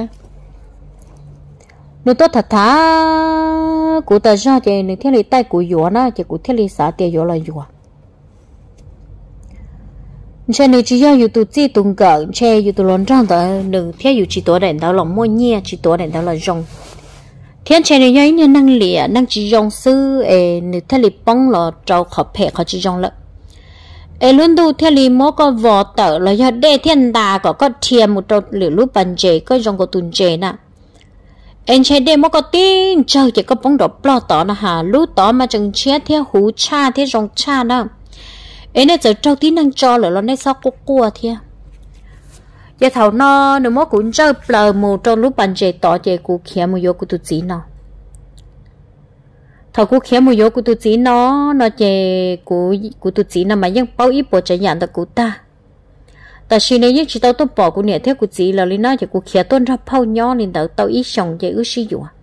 nửa tốt thật thà cú ta ra chơi nửa thế li tay cú vô nó chơi cú thế li xả tiền vô là vô cho nên chỉ do tụi chỉ tung cỡ che tụi lon trong đó nữ theo chỉ tổ đèn đó là mua nhia chỉ tổ đèn đó là rong thiên che này như năng lìa năng chỉ rong sư nữ theo li bông là trâu khập phệ họ chỉ rong lợ luôn du theo li mó có vỏ tở là do đê thiên đà có thiềm một trâu lửa lúc bàn chè có rong có tuần chè nè em che đê mó có tin chơi chỉ có bông đỏ plo tỏ là hà lúc tỏ mà chừng che theo hú cha theo rong cha đó ấy nên giờ trâu tí năng cho là nó nên sao cua thia giờ thầu nó nếu mà cũng chơi bờ mù trong lúc bàn chè tỏ chè cụ khé mù vô cụ tụt chỉ nó thầu cụ khé mù vô cụ tụt chỉ nó chè cụ tụt chỉ nó mà vẫn bao ít bộ chạy nhận được cụ ta tại khi này những chỉ tao tôi bỏ cụ nhẹ theo cụ chỉ là lý nó chè cụ khé tôn ra phao nhỏ nên tao ít sống chè ước sử dụng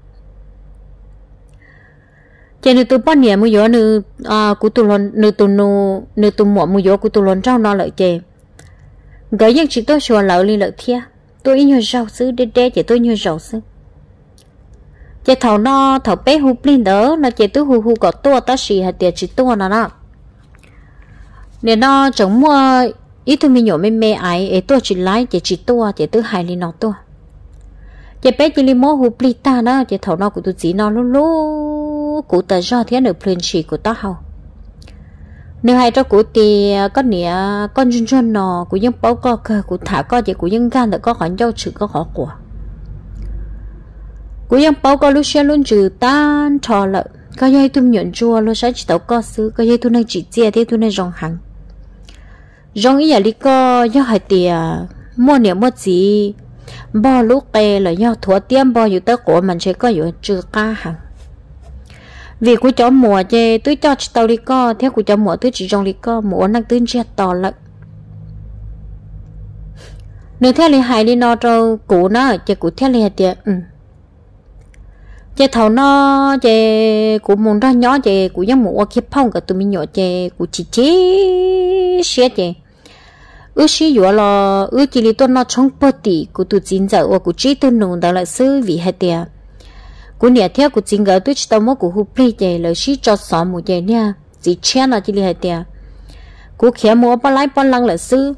cho nên tôi bắt nhẹ mua gió nữ của tôi luôn nữ tôi mua gió của tôi luôn trong nó lợi chè cái những chuyện tôi xóa lỡ đi lợi thia tôi ý nhớ rau sứ đê chỉ tôi nhớ rau sứ chè thầu nó thầu bé hụp lên đó nó chè tôi hù có tua ta xì hạt tiền chỉ tua nó nên nó chẳng mua ít tôi mình nhỏ mê ấy tôi chỉ lái chỉ tua chè tôi hai lên nó tua chè bé chỉ li mô hụp li ta đó chè thầu nó của tôi chỉ nó lú cụ ta do thế được plan chỉ của ta hậu nếu hai cho cụ thì có nè con chân nó của những bao co cơ của thả co chỉ của những gan được có khoản giao trừ có khó của những bao co lúc xe luôn trừ tan trò lợ có dây tôi nhận chua luôn sẽ chỉ tàu co xứ có dây tôi này chỉ chia thế tôi này rong hàng rong ý là đi co do hai tiền mua nè mua gì bao lúc tê là do thua tiêm bao nhiêu tới của mình sẽ cóอยู่trừ ca hàng vì của cháu mùa chê tôi cho tàu đi co theo của cháu mùa tôi chỉ trong đi co mùa năng tương chết to lận nếu theo liền hại đi nó trâu cũ nó chê của theo liền tiệt chê thầu nó chê của muốn ra nhỏ chê của những mùa kiếp phong cả tụi mình nhỏ chê của chỉ xé chê xí dọa lo chỉ li tuần nó trong bờ tì của tụi chín giờ và của chỉ tuần nung đó là sư vì hai tia của nhà theo của chín giờ tôi chỉ tao mua của hụp plei vậy là xí cho xóm một vậy nha chỉ chen là chỉ li hai tia của khía mua bao lái bao lăng là sư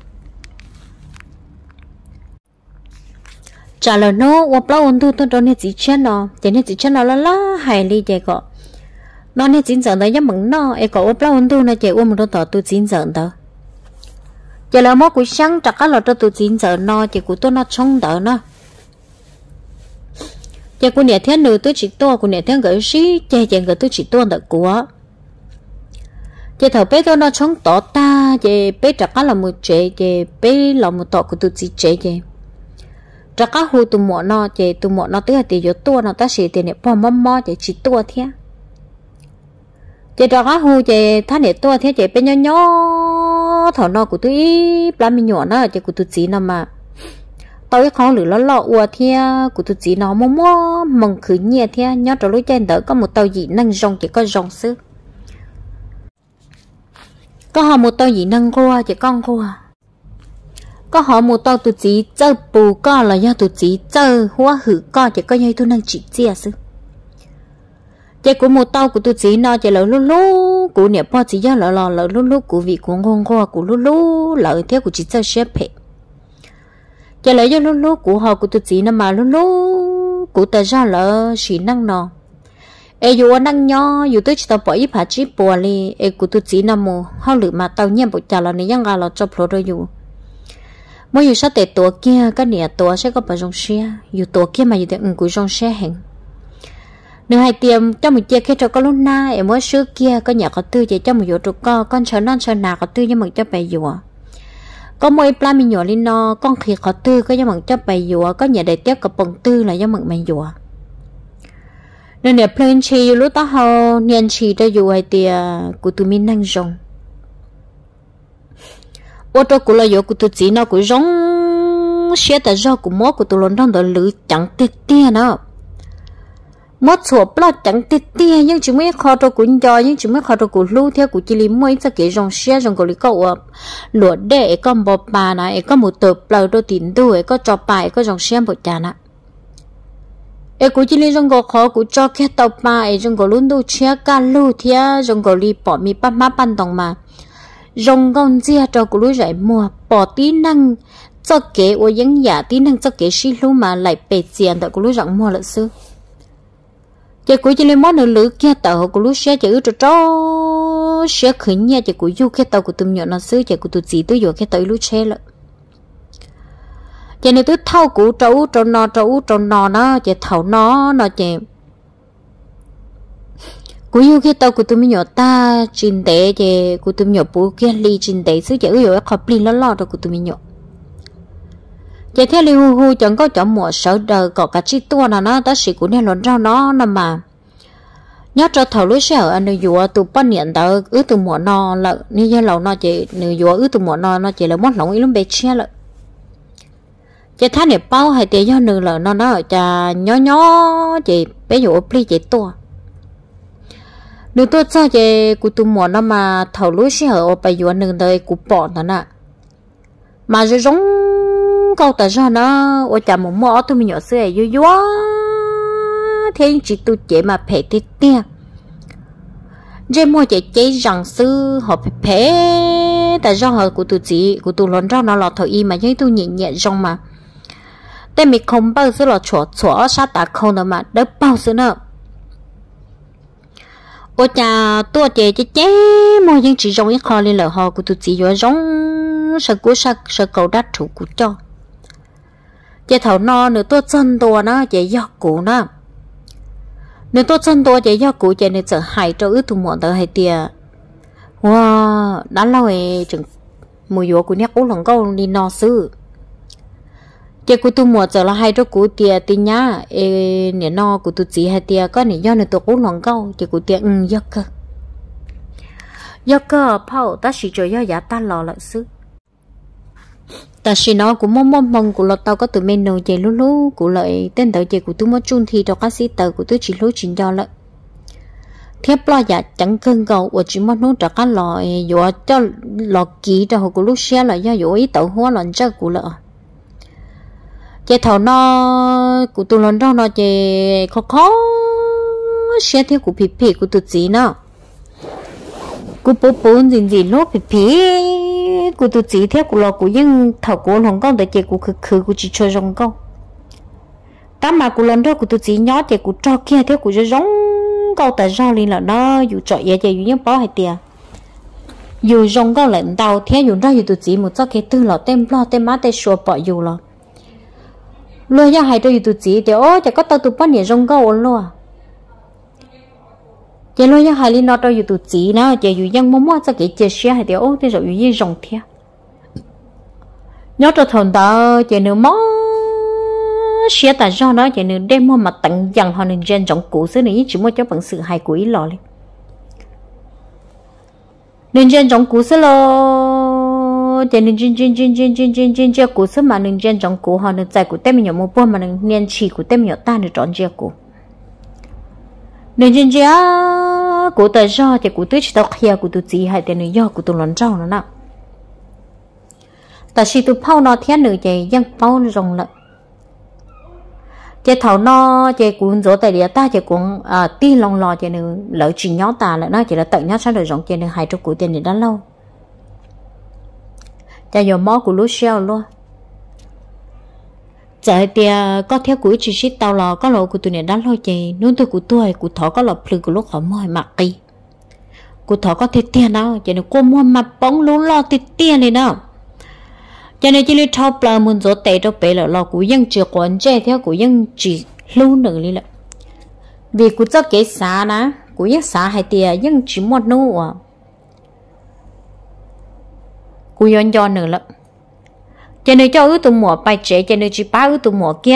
trả lời nó và bao ôn thu tôi đó nên chỉ chen nó chỉ nên chỉ chen nó là hay li vậy có nó nên chín giờ đấy nhá mừng nó ai có bao ôn thu nó chỉ ôm một đôi tờ tôi chín giờ đó giờ là mốt của sáng chắc là cho tôi chín giờ nó chỉ của tôi nó trong đỡ nó giờ của nhà thiên nữ tôi chỉ to của nhà thiên gửi xí giờ giờ gửi tôi chỉ to được của giờ thầu bé tôi nó trong tỏ ta giờ bé chắc là một chế giờ bé là một tọ của tôi chỉ chế giờ chắc các hồ tụi mọ nó giờ tụi mọ nó tới là tiền to nó ta sẽ tiền này bỏ mò giờ chỉ to thế giờ chắc các hồ giờ thằng này to thế giờ bé nhỏ nhỏ thằng nó của tôi ba mươi nhỏ nó giờ của tôi chỉ nó mà tôi khó lử nó lọ ua thia của tôi chỉ nó mua mong khử nhẹ thia nhớ trong lối trên đỡ có một tàu gì năng rong chỉ có rong sức có họ một tàu gì năng qua chỉ con qua có họ một tàu tôi chỉ chơi bù co là do tôi chỉ chơi hóa hử co chỉ có như tôi năng chỉ chia sức chỉ của một tàu của tôi chỉ nó chỉ là lú lú của nè bao chỉ do là lú lú của vị của ngon qua của lú lú lợi thế của chỉ chơi xếp hệ chỉ lấy cho lú lú của họ của tôi chỉ nó mà lú lú của ta ra là chỉ năng nọ ai dù năng nho dù tôi chỉ tao bỏ ít hạt chỉ bùa li ai của tôi chỉ nó mù họ lử mà tao nhầm bộ trả là này yang gà là cho pro rồi dù mỗi dù sao tệ tổ kia cái nè tổ sẽ có bao nhiêu xe dù tổ kia mà dù thì của trong xe hẹn nếu hai tiệm cho một chiếc khi cho con lúc na em mới xưa kia có nhà có tư chỉ cho một vụ trục con chờ non chờ nào có tư cho mình cho bài dùa có mỗi plan mình nhỏ lên nó con khi có tư có cho mình cho bài dùa có nhà để tiếpกับbằng tư là cho mình dùa nên để plan chi lúc đó họ niên chi cho dùa hay tiề của tụi mình năng rong ô tô của là dùa của tụi chị nó của rong xe tại do của mốt của tụi lớn trong đó lưỡi chẳng tiết tia nữa mất sổ plot chẳng tiết tia nhưng chỉ mới khó cho cuốn cho nhưng chỉ mới khó cho cuốn lưu theo của chỉ lý mới cho cái dòng xe dòng cổ lý cậu lụa để con bò bà này có một tờ plot đôi tiền đuôi có cho bài có dòng xe một chả nè ấy của chỉ lý dòng cổ khó của cho cái tàu ba ấy dòng cổ luôn đu xe ca lưu theo dòng cổ lý bỏ mi bắt má ban đồng mà dòng con chia cho của lúa rải mùa bỏ tí năng cho cái ô những giả tí năng cho cái xí lưu mà lại bể tiền tại của lúa rạng mùa lợi sư chỉ của chỉ lấy món nữa lưỡi kia tàu của lúa xe chữ cho xe khởi nha chỉ của du cái tàu của tụi nhỏ nó xứ chỉ của tụi chị tôi vừa cái tàu lúa xe lợ chỉ này tôi thâu của trâu nọ nó chỉ thâu nó chỉ của du cái tàu của tụi nhỏ ta trình tế chỉ của tụi nhỏ bố kia ly trình tế xứ chữ vừa khó pin lo rồi của tụi nhỏ chỉ theo li hu chẳng có chọn mùa sợ đời có cả chi tua nào nó ta sĩ của nên luận rau nó nằm mà nhớ cho thầu lúa xe ở anh dùa tụ bao nhiêu tờ ứ từ mùa nọ là như thế lâu nó chỉ nửa dùa ứ từ mùa nọ nó chỉ là món lỏng ít lắm bé xe lợ chỉ thấy này bao hay tiền do nửa lợ nó chà nhỏ chỉ bé dùa pli chỉ tua nửa tua sao chỉ của tụ mùa nó mà thầu lúa xe ở bây dùa nửa đời của bọn nó nè mà rồi giống câu ta ra nó ở chả một mỏ tôi mình nhỏ xưa ấy vui quá thế chỉ tôi chế mà phải tiết tia rồi mua chế chế rằng sư họ phải tại do họ của tôi chỉ của tôi lớn ra nó là thời y mà với tôi nhẹ nhẹ trong mà tại mình không bao giờ là chua sát đã không đâu mà đỡ bao giờ nữa ở chả tôi chế mua những chỉ trong cái kho lên lở họ của tôi chỉ vô giống sợ cầu đắt chủ của cho chỉ thầu no nữa tôi chân tôi nó chỉ do cụ nó nữa tôi chân tôi chỉ do cụ chỉ nên sợ hại cho ước tụi mọi người hay tiệt wow đã lâu rồi chừng mùi dừa của nhắc uống lần câu đi no sư chỉ của tụi mọi giờ là hay cho cụ tiệt tí nhá nè no của tụi chị hay tiệt có nè do nè tôi uống lần câu chỉ của tiệt do cơ phao ta chỉ cho do giả ta lò lại sư ta chỉ nói của mong của lọt tao có từ menu chạy lú của lợi tên tờ chạy của tôi muốn chun thì cho các sĩ tờ của tôi chỉ lú chuyện cho lợi thiếp lo dạ chẳng cơn cầu của chỉ mất nút trả cá lòi dụ cho lò kỹ cho của lúc xe là do dụ ý tàu hoa lần cho của lợ chế thầu nó của tụi lần đó nó chế khó xe theo của phì của tụi gì nào của bố gì lúc phì của tụi gì theo của lò của những thầu của lòng con để chế của khử của chỉ chơi rong con ta mà của lần đó của tụi gì nhó chế của cho kia theo của giống câu tại sao liền là nó dù chọi vậy dù những bó hay tiền dù rong câu lệnh tàu theo dù ra dù tụi chị một số cái tư là tem lo tem má tem sùa bỏ dù là luôn ra hay cho dù tụi chị thì ô chỉ có tao tụi bó nhẹ rong câu luôn chỉ luôn ra hay liền nó cho dù tụi chị nó chỉ dù dân mong cho cái chia sẻ hay thì ô thì rồi như rong theo nhớ cho thằng ta chỉ nửa mó xe tại do đó chỉ nên đem mua mà tặng dần họ nên gen trọng cũ xứ này chỉ mua cho bằng sự hài của ý lò lên nên gen trọng cũ xứ lo chỉ nên gen cho cũ xứ mà nên gen trọng cũ họ nên giải của tem mình nhỏ mua bom mà nên niên chỉ của tem nhỏ ta nên chọn gen cũ nên gen của tại do thì của tôi chỉ đọc kia của tôi chỉ hay tên nên do của tôi lần sau nữa nè tại khi tôi phao nó thiên nữa thì dân phao nó rồng lại chế thầu nó chế cuốn rỗ tại địa ta chế cuốn ti lòng lò chế nữa lỡ chỉ nhó ta lại nó chỉ là tận nhó sao được rộng chế nữa hai chục của tiền thì đã lâu cho giờ mó của lúa xeo luôn chạy thì có theo của chỉ ship tàu lò có lỗ của tụi này đã lâu chế nuôi tôi của tôi của thọ có lọ phơi của lúc họ mồi mặc kỳ của thọ có thiệt tiền nào chế nữa cô mua mặt bóng lúa lo thiệt tiền này nào cho nên chỉ lấy thao bờ muốn dỗ tệ cho bé là lo của dân chưa quản chế theo của dân chỉ lưu nữa đi là vì của cho cái xã đó của dân xã hay tiền dân chỉ một nô à của dân cho nữa là cho nên cho ứ tụi mùa bài trẻ cho nên chỉ ba ứ tụi mùa kia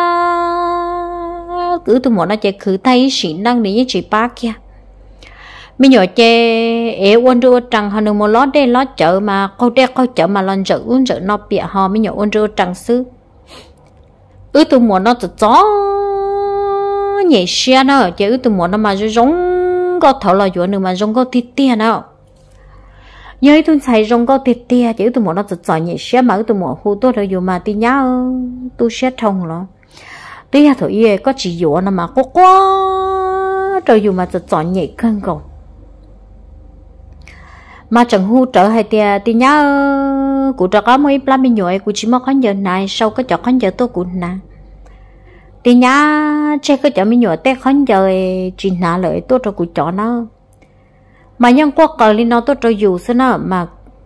cứ tụi mùa nó chỉ khử thay sĩ năng để chỉ ba kia mình nhỏ chè ế uốn rô trăng họ nương một lót đây lót chợ mà câu đeo câu chợ mà lần chợ uốn chợ nó bịa họ mình nhỏ uốn rô trăng xứ tụi mùa nó tự gió nhảy xe nó chè tụi mùa nó mà giống có thầu là chỗ nữa mà giống có tít tia nào nhớ tôi xài giống có tít tia chè tụi mùa nó tự gió nhảy xe mà tụi mùa khu tôi rồi dù mà tí nhá tôi xe thông rồi tí là thôi có chỉ dụ nó mà có quá rồi dù mà tự gió nhảy cân cầu mà chẳng hú trở hay thì nhá cụ trò có mấy plan mình nhồi cụ chỉ mất khán giờ này sau cái chọn khán giờ tôi cụ nè thì nhá chơi cái chọn mình nhồi té khán giờ chỉ nã lợi tôi cho cụ chọn nó mà nhân qua cờ lên nó tôi cho dù xí nó mà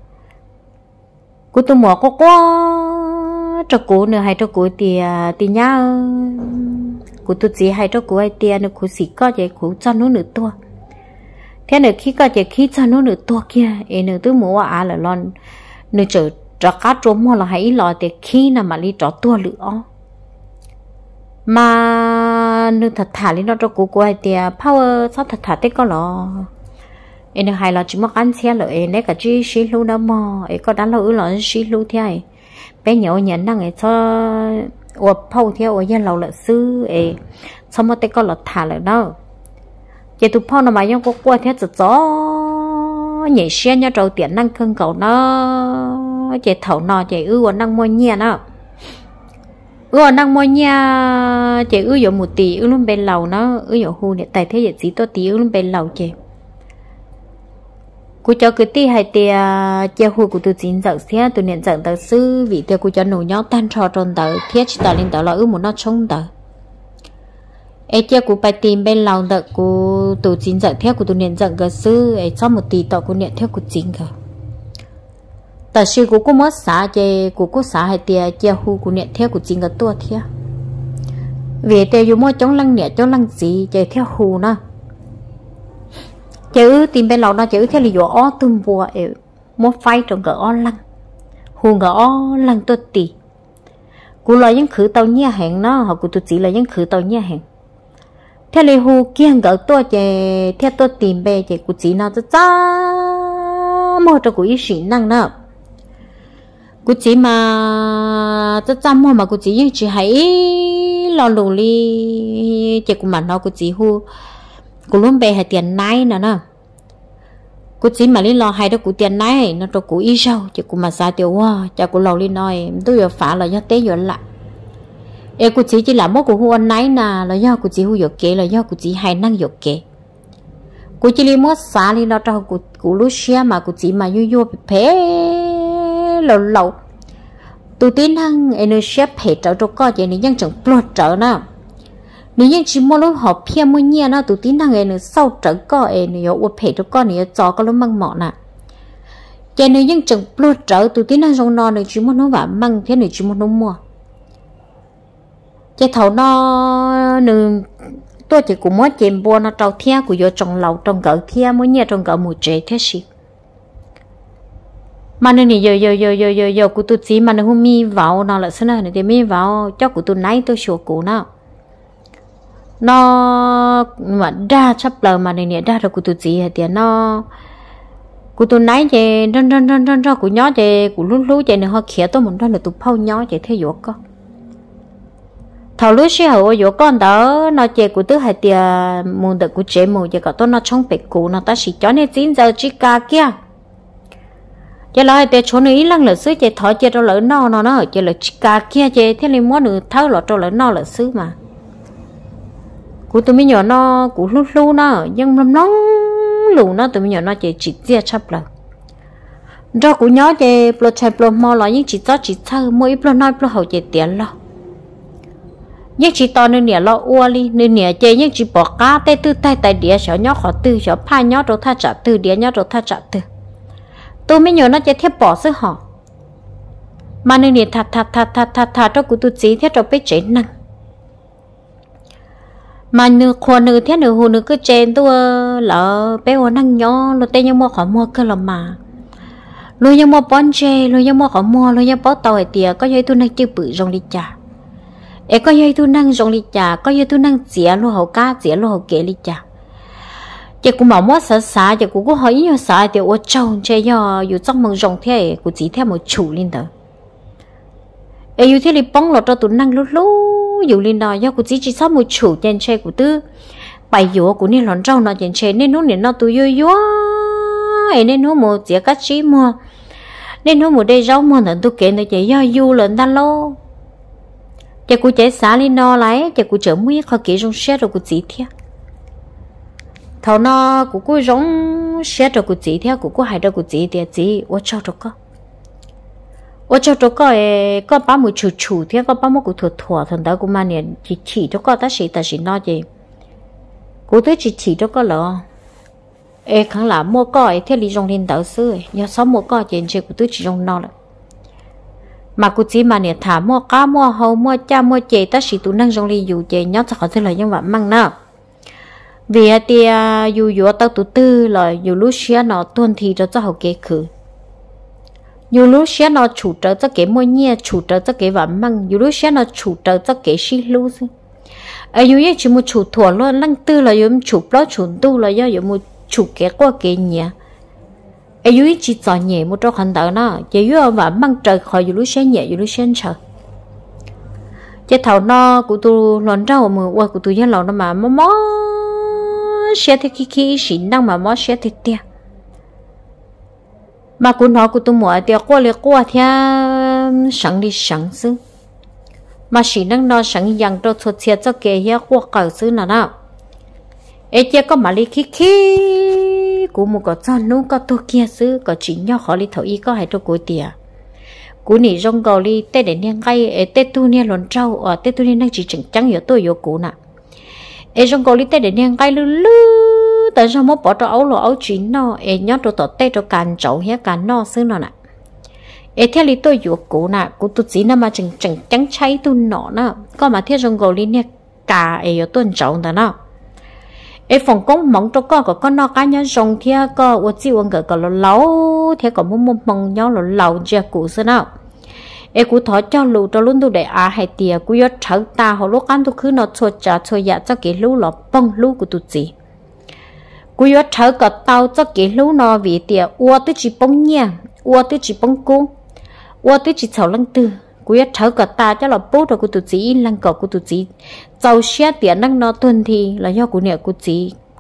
cụ tôi mua có quá cho cụ nữa hay cho cụ thì nhá cụ tôi chỉ hay cho cụ hay tiền nữa cụ xí có vậy cụ cho nó nữa tôi thế nữa khi có khi cho nó nữa to kia em nữa tôi mua là lon nữa chờ cá trộm mua là hãy lo thì khi nào mà đi trọ tua lửa mà nữa thật thà lên nó cho cô hay thì power sao thật thà thế có lo em nữa hay là chỉ mất ăn xe lợi em đấy cả chi xí lu đó mà em có đánh lâu là xí lu thế bé nhỏ nhận năng ấy cho ở power theo ở nhà lâu là sư em xong mà thế có là thà lợi đó chị tụi phong nó mà giống có qua thế gió nhảy xe nhau đầu tiền năng cân cầu nó chị thầu nó chị năng mua nhia nó năng mua nhia chị dùng 1 tỷ luôn bên lầu nó dùng hu này tại thế gì to tỷ luôn bên lầu chị cô cho cái tí hay tiền chị hu của tôi chín giờ xe tôi nhận dẫn tờ sư vì tiêu cô cho nổ nhau tan trò tròn tờ thiết chỉ tờ lên tờ là một nó trông tờ ấy chia của bài tìm bên lòng đợt của tụ chính dẫn theo của tụ niệm dẫn cơ sư ấy cho 1 tỷ tọ của niệm theo của chính cả tại sư của cô mất xã chơi của cô xã hay tia chia hu của niệm theo của chính cả tua theo vì tiêu dùng mua chống lăng niệm chống lăng gì chơi theo hu nó chữ tìm bên lòng nó chữ theo là dụ ó tum bùa ấy mua phai trong cái ó lăng hu cái ó lăng tua tỷ của là những khử tàu nhia hẹn nó hoặc của tụ chỉ là những khử tàu nhia hẹn theo lời hù kia gỡ tôi về theo tôi tìm về về của chị nó rất mua cho của ý sĩ năng đó của chị mà rất mua mà của chị chỉ hãy lo lù li chị của mình nó của chị hù cô luôn bè hay tiền nái nè cô chỉ mà lên lo hay đó cô tiền nái nó cho cô ít sao chứ cô mà xa tiêu hoa cho cô lâu lên nói tôi giờ phá là do tế giờ lại em cô chỉ là mỗi cô hôn nái nè là do cô chỉ hú dọc kệ là do cô chỉ hay năng dọc kệ cô chỉ đi mất xa đi lo cho cô lúc xưa mà cô chỉ mà vô phê lâu lâu tôi tin rằng em nó sẽ phê trở cho con vậy nên vẫn chẳng plot trở nè nếu như chỉ mua lúc họ phe mua nhia nó tôi tin rằng em nó sau trở con em nó ở phê cho con này cho con lúc măng mỏ nè vậy nên vẫn chẳng plot trở tôi tin rằng trong nó này chỉ mua nó và măng thế này chỉ mua nó mua cái thầu nó nương tôi chỉ cũng muốn chém bùa nó trâu thia của vô trong lầu trong gỡ thia mỗi nhà trong gỡ mùi trẻ thế gì mà nên giờ của tôi chỉ mà nó không mi vào nó là sao này thì mi vào cho của tôi nãy tôi sửa cụ nó mà đa chấp lời mà này đa rồi của tôi chỉ thì nó của tôi nãy về run của nhó về của lú về này họ khía tôi muốn đó là tôi phao nhó về thế dốt con thầu lúc xưa hồi vô con đó nó chơi của tứ hai tia muốn được của chế mù chỉ có tôi nó trong bể cũ nó ta chỉ cho nên 9 giờ chỉ cả kia giờ lại để chỗ này lăng là xứ chơi thọ chơi cho lỡ nó chơi là chỉ cả kia chơi thế nên muốn được tháo lọ cho lỡ nó là xứ mà của tôi mới nhỏ nó của lu nó nhưng lắm nóng lù nó tôi mới nhỏ nó chơi chỉ chia chấp là do của nhỏ chơi pro chơi pro mò là những chỉ cho chỉ thơ mỗi pro nói pro hậu chơi tiền lo nhưng chỉ to nên nè lo ua li nên nè chơi nhưng chỉ bỏ cá tay tư tay tay đĩa xỏ nhó khó tư xỏ pha nhó đồ tha trả tư đĩa nhó đồ tha trả tư tôi mới nhớ nó chơi thép bỏ sức họ mà nên nè thà cho của tôi chỉ thép cho biết chế năng mà nữ khoa nữ thế nữ hồ nữ cứ chèn tôi lỡ bé hồ năng nhó lo tay nhưng mua khỏi mua cơ là mà lo nhưng mua bón chè lo nhưng mua khỏi mua lo nhưng bó tàu hay tiề có giấy tôi năng chưa bự rong đi trả em có dây tu năng rong li trà có dây tu năng dẻ luôn hậu cá dẻ luôn hậu kệ li trà chị cũng bảo mất sợ chị cũng có hỏi nhiều sợ thì ô trâu chơi do dù trong mừng rong thế cũng chỉ theo một chủ linh đó em yêu thế li bóng lọt cho tu năng lúc dù linh đó do cũng chỉ sót một chủ trên chơi của tư bài dỗ của nên lon rau nó trên chơi nên nó nên nó tu yo em nên nó một dẻ cá chí mua nên nó một đây rau mua nên tu kệ nó chạy do du lên ta lo chị cũng chạy xả lên nó lại chị cũng chở mũi khó kỹ trong xe rồi cũng chỉ theo thầu nó cũng giống xe rồi cũng chỉ theo cũng hai rồi cũng chỉ theo chỉ ô cho cho có bao một chủ theo có bao một cũng thua thằng đó cũng mà nè chỉ cho có ta chỉ nó gì cũng tới chỉ cho có lỡ ê khẳng là mua coi theo lý trong lên đảo xưa nhớ sáu mua coi trên của tôi chỉ trong nó là mà cô chỉ mà nè thả mua cá mua hầu mua cha mua chè ta chỉ tụ năng trong ly dù chè nhớ cho họ thế là nhân vật măng nào vì thì dù tao tụ tư là dù lúc xưa nó tuân thì cho họ kế khử dù lúc xưa nó chủ trợ cho cái mua nhia chủ trợ cho cái vật măng dù lúc xưa nó chủ trợ cho cái xí lu dù như chỉ một chủ thua luôn lăng tư là dù chủ đó chủ tu là do một chủ cái qua cái nhia ai dưới chỉ cho nhẹ một chỗ hành động nó chỉ dưới và mang trời khỏi dưới xe nhẹ dưới xe trời cái thầu nó của tôi lần đầu mà qua của tôi nhớ lâu nó mà mó xe thì khi xịn năng mà mó xe thì tia mà của nó của tôi mua tia qua theo sẵn đi sẵn xứ mà xịn năng nó sẵn dần cho thuật xe cho kề hết qua cờ xứ nào nào ấy chỉ có mà đi khi của một cái chân nó có tôi kia xứ có chỉ nhau họ đi thầu y có hay cho cô tiệt cú nỉ trong cầu đi tê để neng ngay tê tu nè lon trâu ở tê tu nè đang chỉ chỉnh trắng yếu tôi yếu cú nè trong cầu đi tê để neng ngay lư tại sao mất bỏ cho áo chín nó nhót cho tọt tê cho càn chậu hết càn no xứ nó nè theo lý tôi yếu cú nè cú tu chỉ nó mà chỉnh trắng cháy tu nọ nè có mà theo trong cầu đi nè cả yếu tuần chậu đó phòng công mong cho con nó cá nhân rong thia có ô chiu ông có lâu thia có muốn mong nhau lâu chưa cụ xưa nào cụ thọ cho lù cho luôn tôi để hay tiề cụ yo thở ta họ lúc ăn tôi cứ nó chua chả chua dạ cho cái lú lọ bông lú của tôi gì cụ yo thở cả tao cho cái lú nó vì tiề ua tôi chỉ bông nha ua tôi chỉ bông cú ua tôi chỉ chảo lăng tư cụ yo thở cả ta cho là bố rồi của tôi chỉ lăng cỏ của tôi chỉ giàu xe tiền năng nó tuân thì là do cụ nè cụ chỉ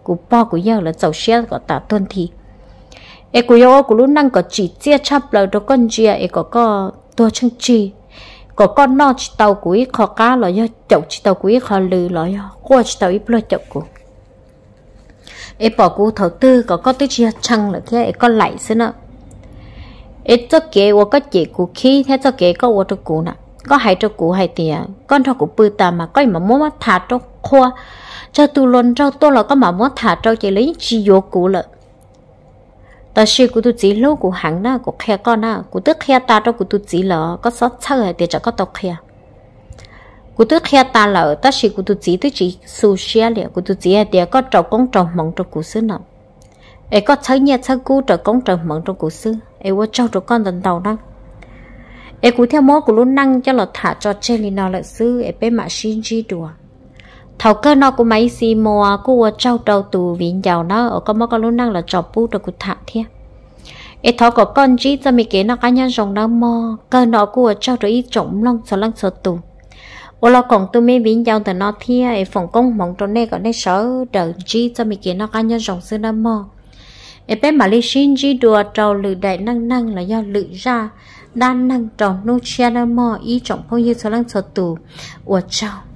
cú po cú giờ là giàu xe có tạ tuân thì em cú yo cú lúc năng có chỉ chia chắp lời đó con chia em có tua chân chi có con no chỉ tàu cú ít khó cá là do chậu chỉ tàu cú ít khó lư là do qua chỉ tàu ít lo chậu cú em bỏ cú thầu tư có tới chia chăng là thế em có lại xí nữa em cho kế và có chỉ cú khí thế cho kế có cho cú nè có hai cho cú hai tiền con cho cú bự ta mà có mà muốn thả cho khoa cho tu luôn cho tôi là có mà muốn thả cho chỉ lấy chỉ vô cú là ta suy cú tu chỉ lúc cú hàng na cú khe con na cú tức khe ta cho cú tu chỉ là có sót chơi để cho có tao khe cú tức khe ta là ta suy cú tu chỉ tu chỉ su xia liền cú tu chỉ để có trâu công trâu mỏng cho cú xứ nào ấy có thấy nhẹ thấy cú trâu công trâu mỏng cho cú xứ ấy qua trâu cho con lần đầu đó ấy cú theo mối cú luôn năng cho là thả cho trên nào lại xứ ấy bé mà xin chi đùa thầu cơ nó của mấy xì mùa của trâu trâu tù viện giàu nó ở có mấy con luôn năng là trò pu rồi của thả thế ấy thầu có con chỉ cho mình kể nó cá nhân rồng nó mò cơ nó của trâu rồi ít trộm lông sợ tù ô lo còn tôi mới viện giàu từ nó thế ấy phòng công mong trong này có đây sợ đợi chỉ cho mình kể nó cá nhân rồng xưa nó mò ấy bé mà đi xin chỉ đùa trâu lử đại năng là do lử ra đan năng trâu nô chia nó mò ý trọng phong như sợ tù ô trâu